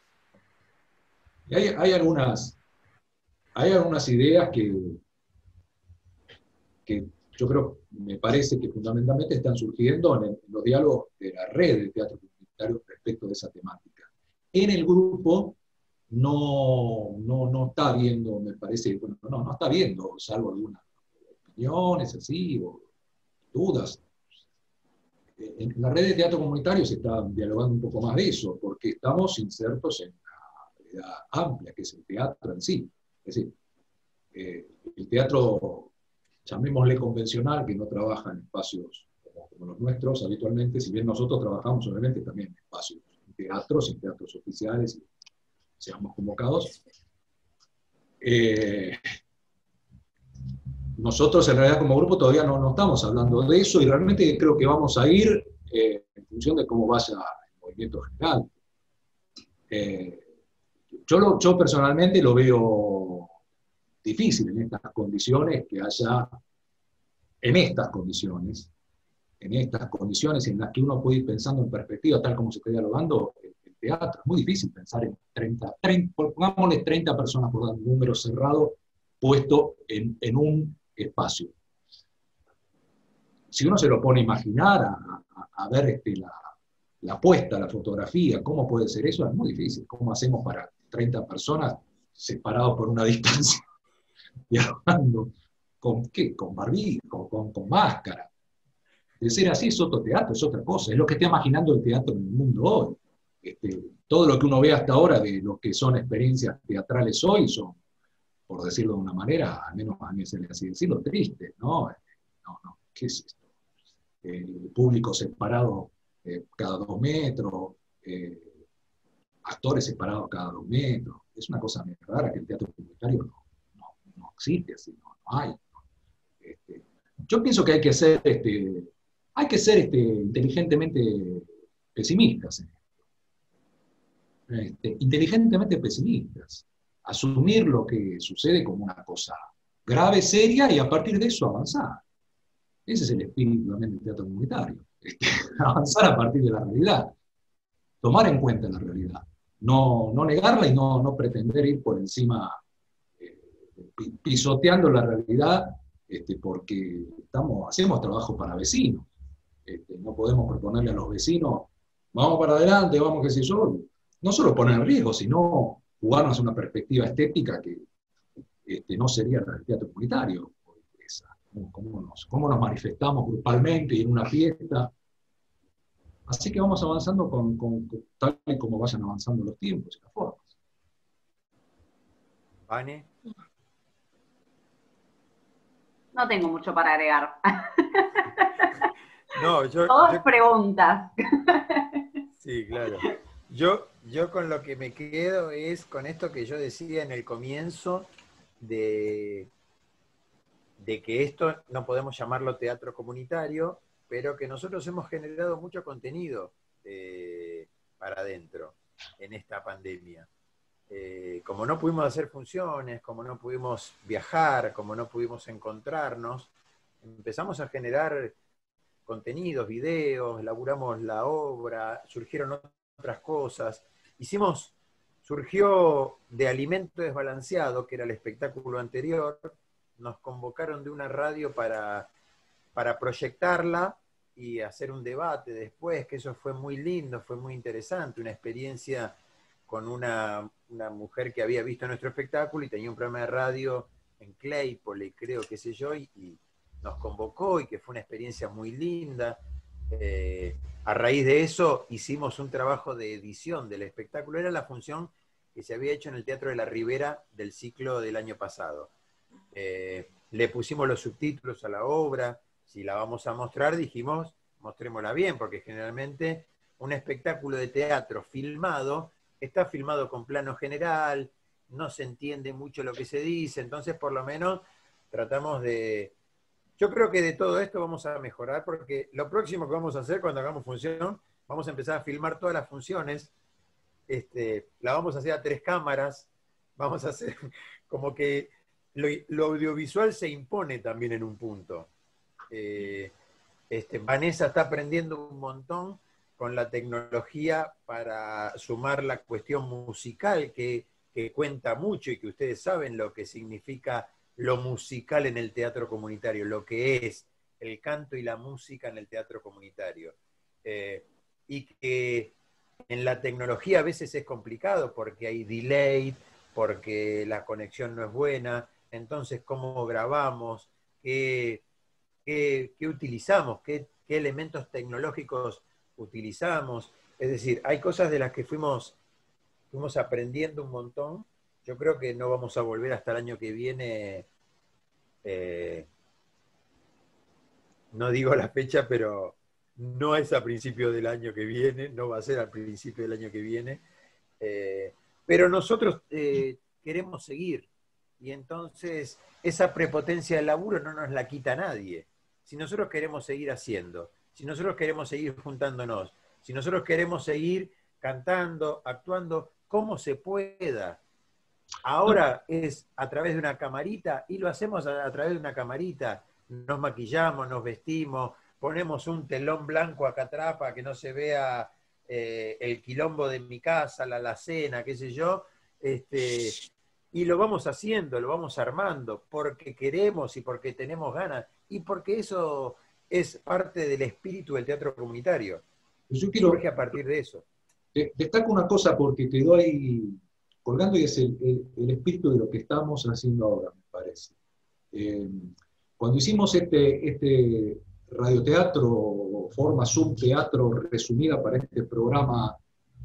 Speaker 4: Y hay, hay, algunas, hay algunas ideas que, que yo creo, me parece que fundamentalmente están surgiendo en, el, en los diálogos de la red de teatro comunitario respecto de esa temática. En el grupo no, no, no está viendo, me parece, bueno, no, no está viendo, salvo algunas opiniones así, o dudas. En la red de teatro comunitario se está dialogando un poco más de eso, porque estamos insertos en una realidad amplia, que es el teatro en sí. Es decir, eh, el teatro, llamémosle convencional, que no trabaja en espacios como, como los nuestros habitualmente, si bien nosotros trabajamos obviamente también en espacios, en teatros, en teatros oficiales, y seamos convocados. Eh, nosotros en realidad como grupo todavía no, no estamos hablando de eso, y realmente creo que vamos a ir eh, en función de cómo vaya el movimiento general. Eh, yo, lo, yo personalmente lo veo difícil en estas condiciones que haya, en estas condiciones, en estas condiciones en las que uno puede ir pensando en perspectiva, tal como se está dialogando, el, el teatro. Es muy difícil pensar en treinta, treinta, pongámosle treinta personas por un número cerrado, puesto en, en un espacio. Si uno se lo pone a imaginar, a, a, a ver este, la, la puesta, la fotografía, cómo puede ser eso, es muy difícil. ¿Cómo hacemos para treinta personas separados por una distancia, dialogando? ¿Con qué? Con barbijo, con, con máscara. De ser así es otro teatro, es otra cosa. Es lo que está imaginando el teatro en el mundo hoy. este, todo lo que uno ve hasta ahora de lo que son experiencias teatrales hoy son, por decirlo de una manera, al menos a mí se le así decirlo, tristes, ¿no? No, no, ¿qué es esto? El público separado eh, cada dos metros, eh, actores separados cada dos metros, es una cosa muy rara que el teatro comunitario no, no, no existe así, no, no hay. Este, yo pienso que hay que ser, este, hay que ser este, inteligentemente pesimistas. Este, inteligentemente pesimistas. Asumir lo que sucede como una cosa grave, seria, y a partir de eso avanzar. Ese es el espíritu también del teatro comunitario. Este, avanzar a partir de la realidad. Tomar en cuenta la realidad. No, no negarla y no, no pretender ir por encima, eh, pisoteando la realidad, este, porque estamos, hacemos trabajo para vecinos. Este, no podemos proponerle a los vecinos, vamos para adelante, vamos qué sé yo, no solo poner en riesgo, sino jugarnos una perspectiva estética que este, no sería la del teatro comunitario. Cómo nos, cómo nos manifestamos grupalmente y en una fiesta. Así que vamos avanzando con, con, con, tal y como vayan avanzando los tiempos y las formas.
Speaker 2: ¿Vane?
Speaker 6: No tengo mucho para agregar.
Speaker 2: No, yo...
Speaker 6: Todas
Speaker 2: yo...
Speaker 6: preguntas.
Speaker 2: Sí, claro. Yo, yo con lo que me quedo es con esto que yo decía en el comienzo de... de que esto no podemos llamarlo teatro comunitario, pero que nosotros hemos generado mucho contenido eh, para adentro en esta pandemia. Eh, como no pudimos hacer funciones, como no pudimos viajar, como no pudimos encontrarnos, empezamos a generar contenidos, videos, elaboramos la obra, surgieron otras cosas. Hicimos, surgió de Alimento Desbalanceado, que era el espectáculo anterior. Nos convocaron de una radio para, para proyectarla y hacer un debate después, que eso fue muy lindo, fue muy interesante, una experiencia con una, una mujer que había visto nuestro espectáculo y tenía un programa de radio en Claypole, creo, qué sé yo, y, y nos convocó y que fue una experiencia muy linda. Eh, a raíz de eso hicimos un trabajo de edición del espectáculo, era la función que se había hecho en el Teatro de la Ribera del ciclo del año pasado. Eh, le pusimos los subtítulos a la obra, si la vamos a mostrar dijimos, mostrémosla bien, porque generalmente un espectáculo de teatro filmado, está filmado con plano general, no se entiende mucho lo que se dice, entonces por lo menos tratamos de... Yo creo que de todo esto vamos a mejorar, porque lo próximo que vamos a hacer cuando hagamos función, vamos a empezar a filmar todas las funciones, este, la vamos a hacer a tres cámaras, vamos a hacer como que lo, lo audiovisual se impone también en un punto. Eh, este, Vanessa está aprendiendo un montón con la tecnología para sumar la cuestión musical, que, que cuenta mucho y que ustedes saben lo que significa lo musical en el teatro comunitario, lo que es el canto y la música en el teatro comunitario. Eh, y que en la tecnología a veces es complicado porque hay delay, porque la conexión no es buena, entonces cómo grabamos, qué, qué, qué utilizamos, qué, qué elementos tecnológicos utilizamos. Es decir, hay cosas de las que fuimos, fuimos aprendiendo un montón. Yo creo que no vamos a volver hasta el año que viene, eh, no digo la fecha, pero no es a principio del año que viene, no va a ser al principio del año que viene, eh, pero nosotros eh, queremos seguir, y entonces esa prepotencia del laburo no nos la quita nadie. Si nosotros queremos seguir haciendo, si nosotros queremos seguir juntándonos, si nosotros queremos seguir cantando, actuando, como se pueda. Ahora es a través de una camarita, y lo hacemos a, a través de una camarita. Nos maquillamos, nos vestimos, ponemos un telón blanco acá atrás para que no se vea eh, el quilombo de mi casa, la alacena, qué sé yo, este, y lo vamos haciendo, lo vamos armando, porque queremos y porque tenemos ganas, y porque eso es parte del espíritu del teatro comunitario.
Speaker 4: Yo quiero,
Speaker 2: surge a partir de eso.
Speaker 4: Destaco una cosa porque quedó ahí colgando, y es el, el, el espíritu de lo que estamos haciendo ahora, me parece. Eh, cuando hicimos este, este radioteatro, forma subteatro resumida para este programa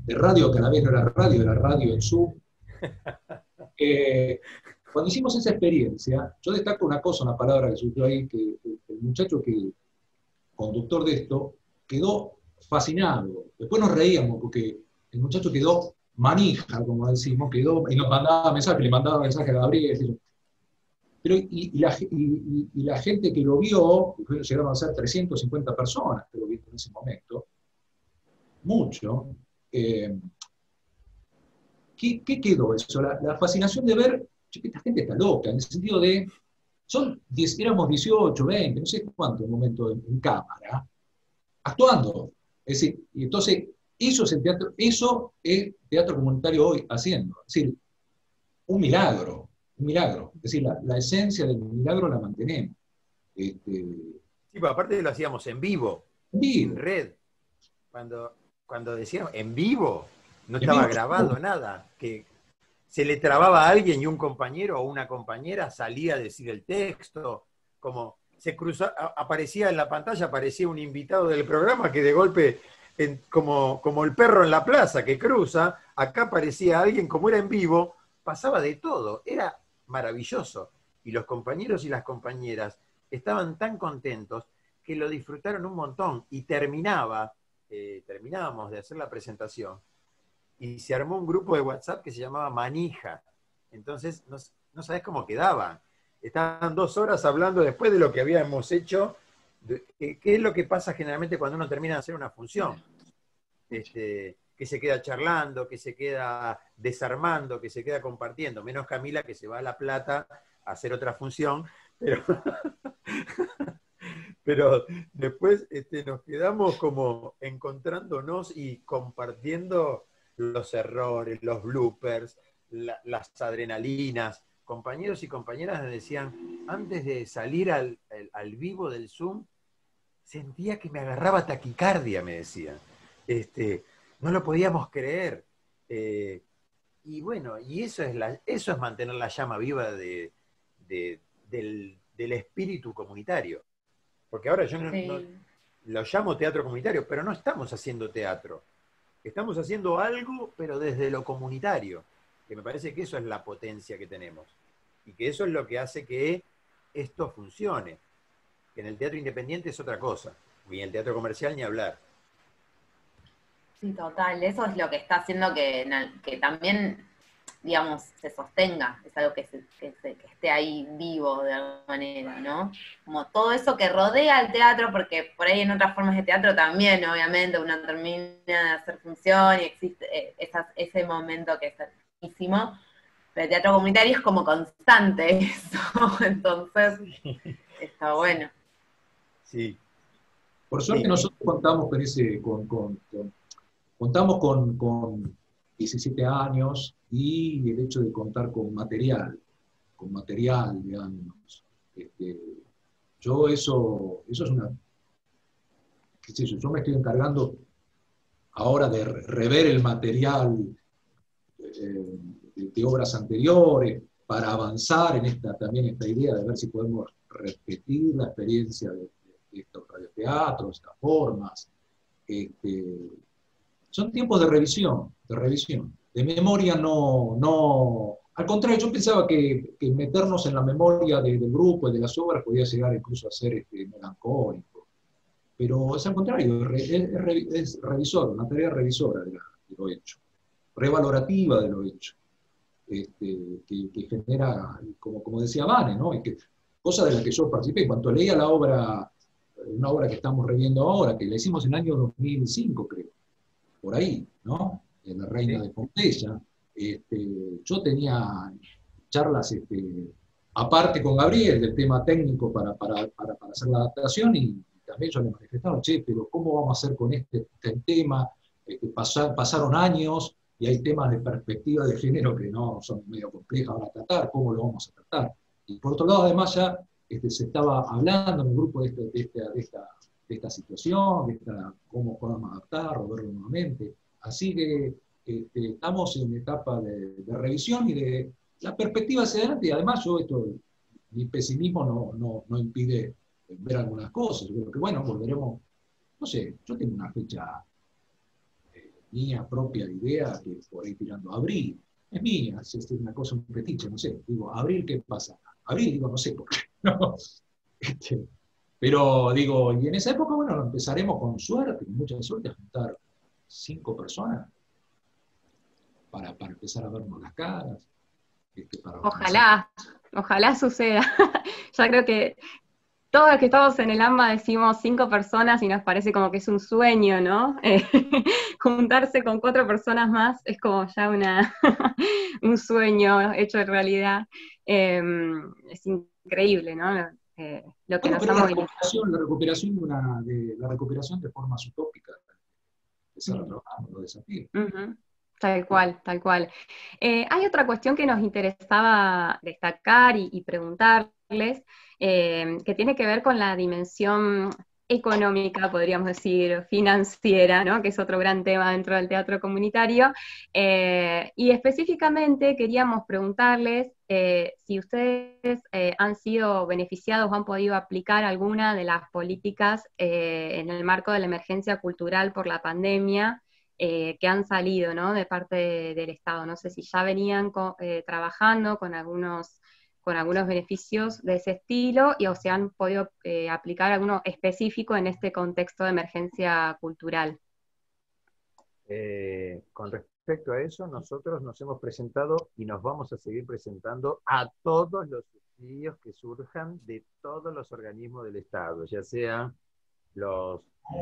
Speaker 4: de radio, que a la vez no era radio, era radio en Zoom. Eh, cuando hicimos esa experiencia, yo destaco una cosa, una palabra que surgió ahí, que, que el muchacho que, conductor de esto, quedó fascinado. Después nos reíamos porque el muchacho quedó manija, como decimos, quedó, y nos mandaba mensajes, le mandaba mensajes a Gabriel. Pero, y, y, la, y, y la gente que lo vio, llegaron a ser trescientas cincuenta personas que lo vieron en ese momento, mucho. Eh, ¿qué, ¿Qué quedó eso? La, la fascinación de ver, che, esta gente está loca, en el sentido de, son, éramos dieciocho, veinte, no sé cuánto en un momento en, en cámara, actuando. Es decir, y entonces, eso es el teatro, eso es teatro comunitario hoy haciendo. Es decir, un milagro, un milagro. Es decir, la, la esencia del milagro la mantenemos. Este,
Speaker 2: sí, pero aparte lo hacíamos en vivo,
Speaker 4: en vivo.
Speaker 2: en red. Cuando, cuando decíamos en vivo, no estaba
Speaker 4: vivo,
Speaker 2: grabado nada. Que se le trababa a alguien y un compañero o una compañera salía a decir el texto, como se cruzó, aparecía en la pantalla, aparecía un invitado del programa que de golpe, en, como, como el perro en la plaza que cruza, acá aparecía alguien, como era en vivo, pasaba de todo, era maravilloso. Y los compañeros y las compañeras estaban tan contentos que lo disfrutaron un montón. Y terminaba, eh, terminábamos de hacer la presentación, y se armó un grupo de WhatsApp que se llamaba Manija. Entonces, no, no sabés cómo quedaban. Estaban dos horas hablando después de lo que habíamos hecho, de, que, que es lo que pasa generalmente cuando uno termina de hacer una función. Este, que se queda charlando, que se queda desarmando, que se queda compartiendo. Menos Camila, que se va a La Plata a hacer otra función, pero, pero después este, nos quedamos como encontrándonos y compartiendo los errores, los bloopers, la, las adrenalinas. Compañeros y compañeras me decían, antes de salir al, al, al vivo del Zoom, sentía que me agarraba taquicardia, me decían. Este, no lo podíamos creer. Eh, y bueno, y eso es, la, eso es mantener la llama viva de, de, del, del espíritu comunitario. Porque ahora yo no, sí. no, lo llamo teatro comunitario, pero no estamos haciendo teatro. Estamos haciendo algo, pero desde lo comunitario. Que me parece que eso es la potencia que tenemos. Y que eso es lo que hace que esto funcione. Que en el teatro independiente es otra cosa. Y en el teatro comercial ni hablar.
Speaker 1: Sí, total. Eso es lo que está haciendo que, que también, digamos, se sostenga. Es algo que, se, que, se, que esté ahí vivo de alguna manera, ¿no? Como todo eso que rodea al teatro, porque por ahí en otras formas de teatro también, obviamente, uno termina de hacer función y existe esas, ese momento que es buenísimo. Pero el teatro comunitario es como constante eso, entonces está bueno.
Speaker 2: Sí.
Speaker 4: Por suerte sí. Nosotros contamos con ese, con, con, con, contamos con, con diecisiete años y el hecho de contar con material, con material, digamos. Este, yo eso, eso es una, qué sé yo, yo me estoy encargando ahora de rever el material eh, De, de obras anteriores, para avanzar en esta, también esta idea de ver si podemos repetir la experiencia de, de, de estos radioteatros, estas formas. Este, son tiempos de revisión, de revisión. De memoria no, no... Al contrario, yo pensaba que, que meternos en la memoria de, del grupo y de las obras podía llegar incluso a ser este, melancólico. Pero es al contrario, es, es, es revisor, una tarea revisora de, la, de lo hecho, revalorativa de lo hecho. Este, que, que genera, como, como decía Vane, ¿no? Y que, cosa de la que yo participé. En cuanto leía la obra, una obra que estamos reviendo ahora, que la hicimos en el año dos mil cinco, creo, por ahí, ¿no? En La Reina sí. de Pompeya, este, yo tenía charlas este, aparte con Gabriel del tema técnico para, para, para, para hacer la adaptación, y también yo le manifestaba, che, pero ¿cómo vamos a hacer con este, este tema? Este, pasar, pasaron años, y hay temas de perspectiva de género que no son medio complejos para tratar, ¿cómo lo vamos a tratar? Y por otro lado, además, ya este, se estaba hablando en el grupo de, este, de, esta, de, esta, de esta situación, de esta, cómo podemos adaptar o verlo nuevamente. Así que este, estamos en etapa de, de revisión y de la perspectiva hacia adelante, y además yo esto, mi pesimismo no, no, no impide ver algunas cosas. Yo creo que, bueno, volveremos, no sé, yo tengo una fecha mía propia idea que por ahí tirando abril. Es mía, es, es una cosa, un petiche, no sé. Digo, abril, ¿qué pasa? Abril, digo, no sé por qué. No. Este, pero digo, y en esa época, bueno, empezaremos con suerte, con mucha suerte, a juntar cinco personas para, para empezar a vernos las caras. Este, para
Speaker 3: ojalá, ojalá suceda. Ya creo que todos los que estamos en el AMBA decimos cinco personas y nos parece como que es un sueño, ¿no? Eh, juntarse con cuatro personas más es como ya una un sueño hecho de realidad. Eh, es increíble, ¿no? Eh, lo que
Speaker 4: bueno,
Speaker 3: nos
Speaker 4: pero
Speaker 3: ha
Speaker 4: la
Speaker 3: movilizado.
Speaker 4: recuperación, la recuperación de, una, de la recuperación de formas utópicas, empezar a trabajar, los desafíos.
Speaker 3: Uh-huh. Tal cual, tal cual. Eh, hay otra cuestión que nos interesaba destacar y, y preguntarles, eh, que tiene que ver con la dimensión económica, podríamos decir, financiera, ¿no? Que es otro gran tema dentro del teatro comunitario. Eh, y específicamente queríamos preguntarles eh, si ustedes eh, han sido beneficiados o han podido aplicar alguna de las políticas eh, en el marco de la emergencia cultural por la pandemia, Eh, que han salido, ¿no? De parte de, del Estado. No sé si ya venían con, eh, trabajando con algunos, con algunos beneficios de ese estilo y o se han podido eh, aplicar alguno específico en este contexto de emergencia cultural.
Speaker 2: Eh, con respecto a eso, nosotros nos hemos presentado y nos vamos a seguir presentando a todos los subsidios que surjan de todos los organismos del Estado, ya sean los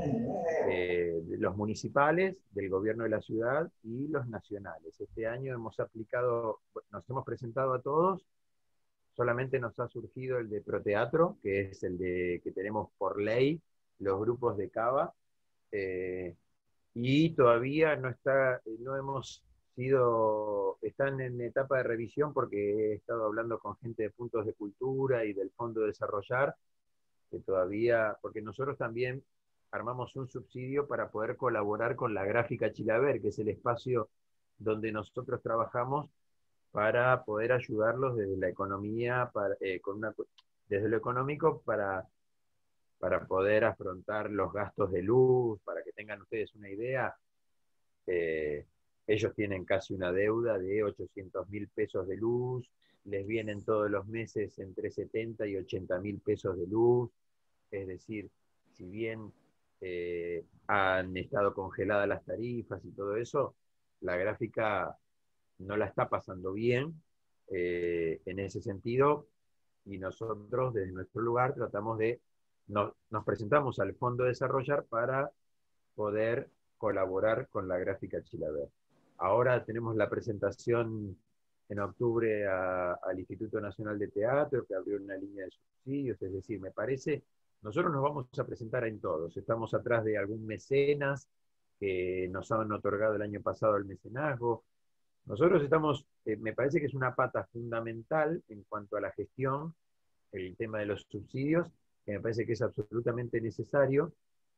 Speaker 2: Eh, los municipales, del gobierno de la ciudad y los nacionales. Este año hemos aplicado, nos hemos presentado a todos, solamente nos ha surgido el de Proteatro, que es el de que tenemos por ley, los grupos de Cava, eh, y todavía no está, no hemos sido, están en etapa de revisión porque he estado hablando con gente de Puntos de Cultura y del Fondo de Desarrollar, que todavía, porque nosotros también armamos un subsidio para poder colaborar con la Gráfica Chilaver, que es el espacio donde nosotros trabajamos para poder ayudarlos desde la economía, para, eh, con una, desde lo económico para, para poder afrontar los gastos de luz, para que tengan ustedes una idea. Eh, ellos tienen casi una deuda de ochocientos mil pesos de luz, les vienen todos los meses entre setenta y ochenta mil pesos de luz, es decir, si bien Eh, han estado congeladas las tarifas y todo eso, la Gráfica no la está pasando bien eh, en ese sentido, y nosotros desde nuestro lugar tratamos de, no, nos presentamos al Fondo de Desarrollar para poder colaborar con la Gráfica Chilaver. Ahora tenemos la presentación en octubre a, al Instituto Nacional de Teatro, que abrió una línea de subsidios, es decir, me parece... Nosotros nos vamos a presentar en todos. Estamos atrás de algún mecenas que nos han otorgado el año pasado el mecenazgo. Nosotros estamos, eh, me parece que es una pata fundamental en cuanto a la gestión, el tema de los subsidios, que me parece que es absolutamente necesario,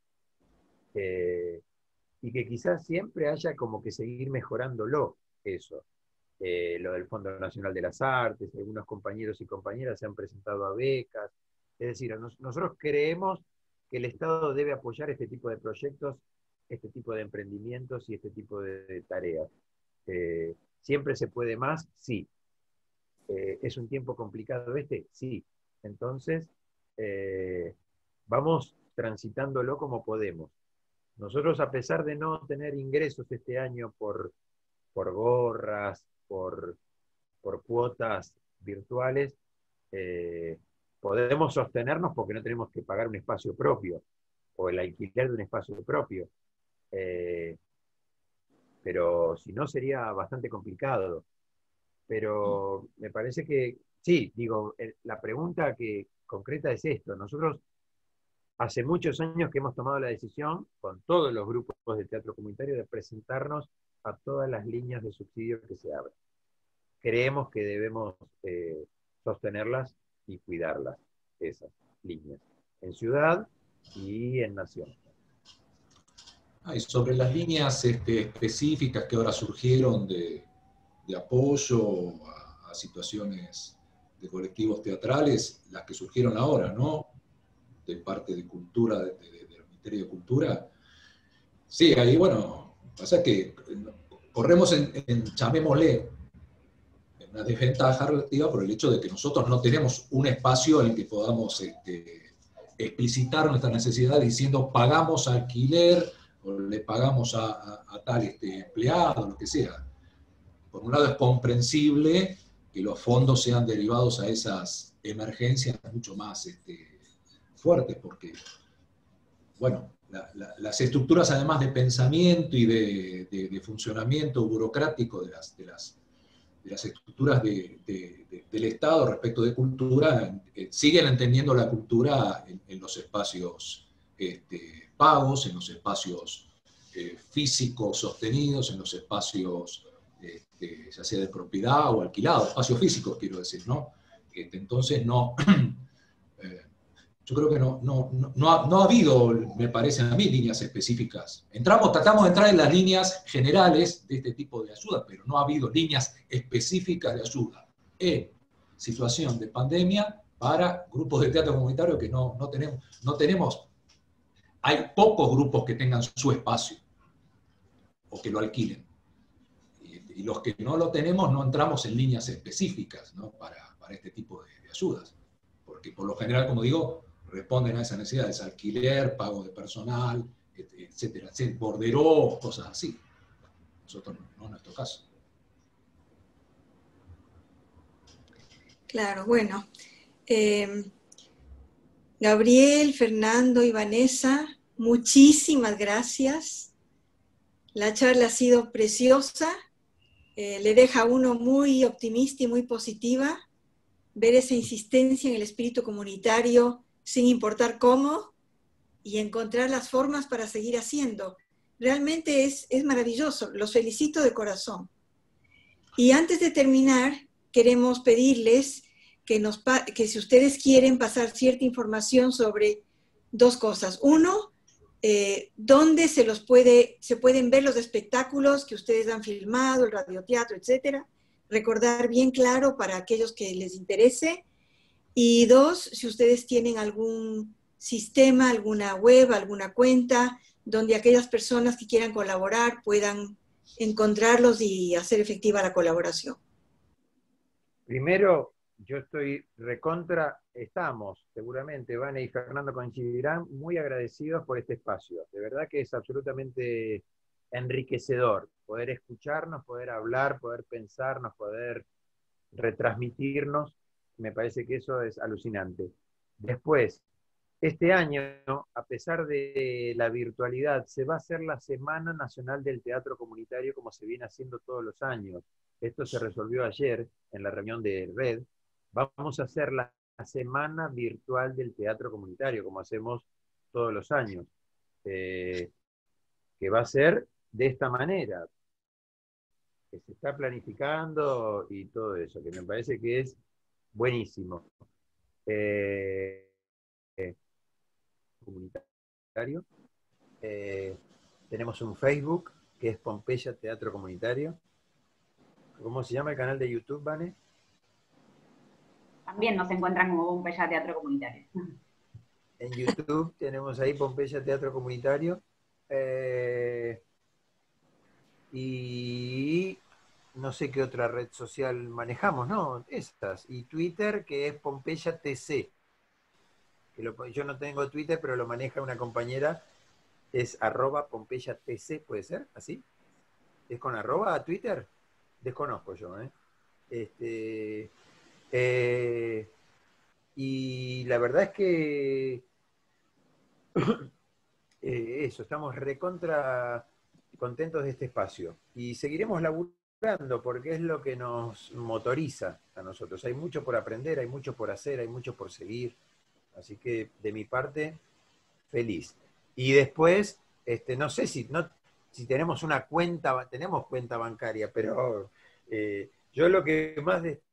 Speaker 2: eh, y que quizás siempre haya como que seguir mejorándolo, eso. Eh, lo del Fondo Nacional de las Artes, algunos compañeros y compañeras se han presentado a becas. Es decir, nos, nosotros creemos que el Estado debe apoyar este tipo de proyectos, este tipo de emprendimientos y este tipo de, de tareas. Eh, ¿Siempre se puede más? Sí. Eh, ¿Es un tiempo complicado este? Sí. Entonces, eh, vamos transitándolo como podemos. Nosotros, a pesar de no tener ingresos este año por, por gorras, por, por cuotas virtuales, eh, podemos sostenernos porque no tenemos que pagar un espacio propio o el alquiler de un espacio propio. Eh, pero si no sería bastante complicado. Pero me parece que, sí, digo, la pregunta que concreta es esto. Nosotros hace muchos años que hemos tomado la decisión, con todos los grupos de teatro comunitario, de presentarnos a todas las líneas de subsidio que se abren. Creemos que debemos eh, sostenerlas y cuidarlas, esas líneas, en ciudad y en nación.
Speaker 4: Ah, y sobre las líneas este, específicas que ahora surgieron de, de apoyo a, a situaciones de colectivos teatrales, las que surgieron ahora, ¿no? De parte de cultura, de, de, del Ministerio de Cultura. Sí, ahí, bueno, Pasa que corremos en, en, llamémosle, en una desventaja relativa por el hecho de que nosotros no tenemos un espacio en el que podamos este, explicitar nuestra necesidad diciendo pagamos alquiler o le pagamos a, a, a tal este, empleado, lo que sea. Por un lado es comprensible que los fondos sean derivados a esas emergencias mucho más este, fuertes, porque, bueno, la, la, las estructuras además de pensamiento y de, de, de funcionamiento burocrático de las, de las, de las estructuras de, de, de, del Estado respecto de cultura, eh, siguen entendiendo la cultura en, en los espacios este, pagos, en los espacios eh, físicos sostenidos, en los espacios este, ya sea de propiedad o alquilado, espacios físicos quiero decir, ¿no? Este, entonces no... eh, Yo creo que no, no, no, no, ha, no ha habido, me parece a mí, líneas específicas. Entramos, tratamos de entrar en las líneas generales de este tipo de ayuda, pero no ha habido líneas específicas de ayuda en situación de pandemia para grupos de teatro comunitario que no, no, tenemos, no tenemos. Hay pocos grupos que tengan su espacio o que lo alquilen. Y, y los que no lo tenemos no entramos en líneas específicas, ¿no? para, para este tipo de, de ayudas. Porque por lo general, como digo, responden a esas necesidades, alquiler, pago de personal, etcétera, etcétera, borderos, cosas así. Nosotros no, no es nuestro caso.
Speaker 5: Claro, bueno. Eh, Gabriel, Fernando y Vanessa, muchísimas gracias. La charla ha sido preciosa, eh, le deja a uno muy optimista y muy positiva. Ver esa insistencia en el espíritu comunitario sin importar cómo y encontrar las formas para seguir haciendo. Realmente es, es maravilloso, los felicito de corazón. Y antes de terminar, queremos pedirles que, nos, que si ustedes quieren pasar cierta información sobre dos cosas. Uno, eh, dónde se, los puede, se pueden ver los espectáculos que ustedes han filmado, el radioteatro, etcétera. Recordar bien claro para aquellos que les interese. Y dos, si ustedes tienen algún sistema, alguna web, alguna cuenta, donde aquellas personas que quieran colaborar puedan encontrarlos y hacer efectiva la colaboración.
Speaker 2: Primero, yo estoy recontra, estamos seguramente, Vane y Fernando coincidirán, muy agradecidos por este espacio. De verdad que es absolutamente enriquecedor poder escucharnos, poder hablar, poder pensarnos, poder retransmitirnos. Me parece que eso es alucinante. Después, este año, a pesar de la virtualidad, se va a hacer la Semana Nacional del Teatro Comunitario como se viene haciendo todos los años. Esto se resolvió ayer en la reunión de Red. Vamos a hacer la Semana Virtual del Teatro Comunitario, como hacemos todos los años, eh, que va a ser de esta manera, que se está planificando y todo eso, que me parece que es buenísimo. Eh, eh, comunitario. Eh, tenemos un Facebook, que es Pompeya Teatro Comunitario. ¿Cómo se llama el canal de YouTube, Vane?
Speaker 6: También nos encuentran como Pompeya Teatro Comunitario.
Speaker 2: En YouTube tenemos ahí Pompeya Teatro Comunitario. Eh, y no sé qué otra red social manejamos, ¿no? Estas. Y Twitter, que es Pompeya T C. Que lo, yo no tengo Twitter, pero lo maneja una compañera. Es arroba Pompeya T C, ¿puede ser? ¿Así? ¿Es con arroba a Twitter? Desconozco yo, ¿eh? Este, eh, y la verdad es que eh, eso, estamos recontra contentos de este espacio. Y seguiremos laburando porque es lo que nos motoriza a nosotros. Hay mucho por aprender, hay mucho por hacer, hay mucho por seguir. Así que, de mi parte, feliz. Y después, este, no sé si, no, si tenemos una cuenta, tenemos cuenta bancaria, pero eh, yo lo que más destaco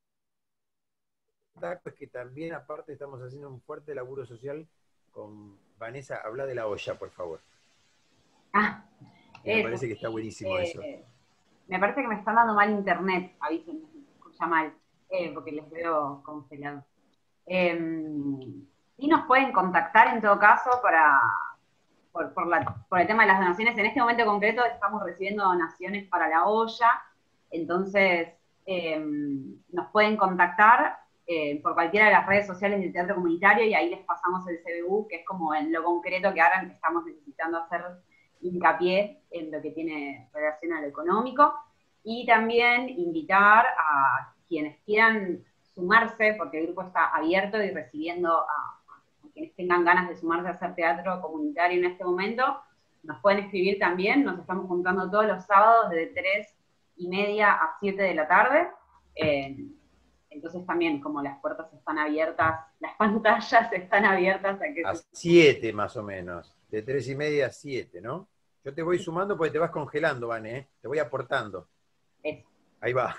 Speaker 2: es que también, aparte, estamos haciendo un fuerte laburo social con Vanessa. Habla de la olla, por favor.
Speaker 6: Ah,
Speaker 2: me
Speaker 6: eso.
Speaker 2: parece que está buenísimo
Speaker 6: eh,
Speaker 2: eso.
Speaker 6: Me parece que me están dando mal internet, avísenme si se escucha mal, eh, porque les veo congelados. Eh, y nos pueden contactar en todo caso para, por, por, la, por el tema de las donaciones. En este momento concreto estamos recibiendo donaciones para la olla, entonces eh, nos pueden contactar eh, por cualquiera de las redes sociales del Teatro Comunitario y ahí les pasamos el C B U, que es como en lo concreto que ahora estamos necesitando hacer hincapié en lo que tiene relación a lo económico. Y también invitar a quienes quieran sumarse, porque el grupo está abierto y recibiendo a quienes tengan ganas de sumarse a hacer teatro comunitario en este momento, nos pueden escribir también. Nos estamos juntando todos los sábados de tres y media a siete de la tarde. Eh, entonces también, como las puertas están abiertas, las pantallas están abiertas a que...
Speaker 2: A siete más o menos, de tres y media a siete, ¿no? Yo te voy sumando porque te vas congelando, Vane, ¿eh? Te voy aportando.
Speaker 6: Eso.
Speaker 2: Ahí va.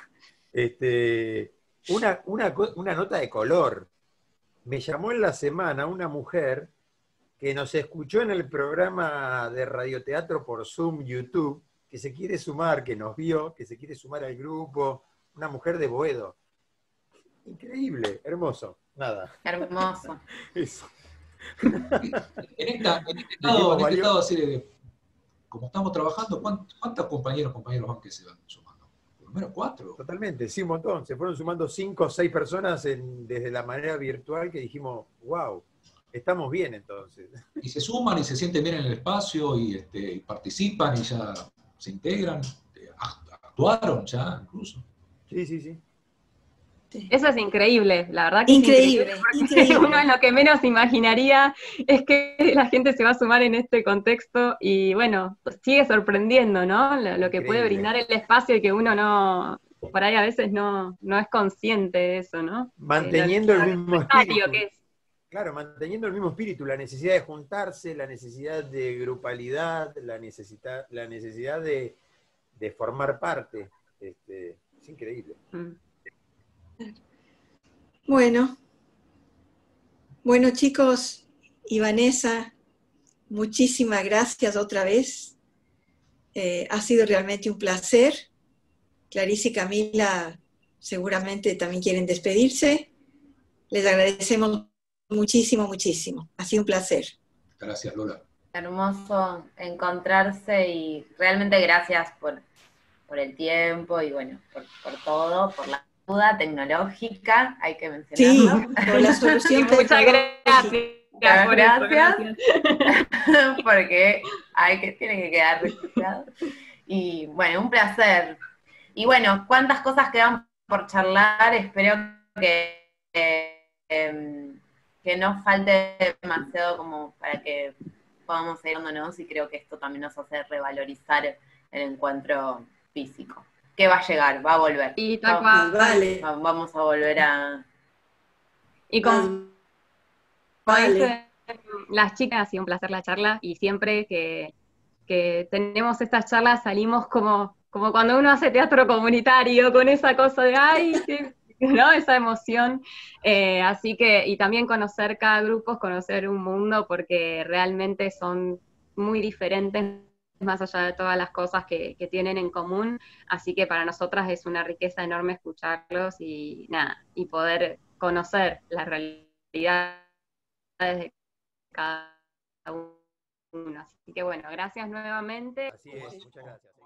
Speaker 2: Este, una, una, una nota de color. Me llamó en la semana una mujer que nos escuchó en el programa de radioteatro por Zoom, YouTube, que se quiere sumar, que nos vio, que se quiere sumar al grupo, una mujer de Boedo. Increíble, hermoso, nada.
Speaker 1: Hermoso.
Speaker 2: Eso.
Speaker 4: En, esta, en este estado, en este estado así de, como estamos trabajando, ¿cuántos, ¿cuántos compañeros, compañeros van que se van sumando? Por lo menos cuatro.
Speaker 2: Totalmente, sí, un montón. Se fueron sumando cinco o seis personas en, desde la manera virtual que dijimos, wow, estamos bien entonces.
Speaker 4: Y se suman y se sienten bien en el espacio y, este, y participan y ya se integran, actuaron ya incluso.
Speaker 2: Sí, sí, sí.
Speaker 3: Eso es increíble, la verdad que
Speaker 5: increíble,
Speaker 3: es increíble,
Speaker 5: increíble.
Speaker 3: Uno en lo que menos imaginaría es que la gente se va a sumar en este contexto y bueno, sigue sorprendiendo, ¿no? Lo, lo que puede brindar el espacio y que uno no, por ahí a veces no, no es consciente de eso, ¿no?
Speaker 2: Manteniendo
Speaker 3: Eh, lo,
Speaker 2: el mismo
Speaker 3: lo
Speaker 2: espíritu.
Speaker 3: que es.
Speaker 2: Claro, manteniendo el mismo espíritu, la necesidad de juntarse, la necesidad de grupalidad, la necesidad, la necesidad de, de formar parte. Este, es increíble.
Speaker 3: Mm.
Speaker 5: Bueno, bueno chicos y Vanessa, muchísimas gracias otra vez. Eh, ha sido realmente un placer. Clarice y Camila seguramente también quieren despedirse. Les agradecemos muchísimo, muchísimo. Ha sido un placer.
Speaker 4: Gracias, Lola.
Speaker 1: Hermoso encontrarse y realmente gracias por, por el tiempo y bueno, por, por todo, por la ayuda tecnológica, hay que mencionarlo.
Speaker 5: Sí, por la solución.
Speaker 3: Muchas gracias.
Speaker 1: Muchas
Speaker 3: por
Speaker 1: gracias,
Speaker 3: eso, gracias.
Speaker 1: porque hay que, tiene que quedar registrado. Y bueno, un placer. Y bueno, cuántas cosas quedan por charlar, espero que, eh, que no falte demasiado como para que podamos seguir dándonos, y creo que esto también nos hace revalorizar el encuentro físico. Que va a llegar, va a volver.
Speaker 3: Y tal
Speaker 1: Va-
Speaker 3: cual.
Speaker 5: Vale.
Speaker 1: va- Vamos a volver a...
Speaker 3: Y como
Speaker 5: Vale.
Speaker 3: dicen las chicas, ha sido un placer la charla, y siempre que, que tenemos estas charlas salimos como, como cuando uno hace teatro comunitario, con esa cosa de ¡ay! qué- ¿no? Esa emoción. Eh, así que, y también conocer cada grupo, conocer un mundo, porque realmente son muy diferentes, más allá de todas las cosas que, que tienen en común. Así que para nosotras es una riqueza enorme escucharlos y nada, y poder conocer las realidades de cada uno. Así que bueno, gracias nuevamente.
Speaker 2: Así es, muchas gracias.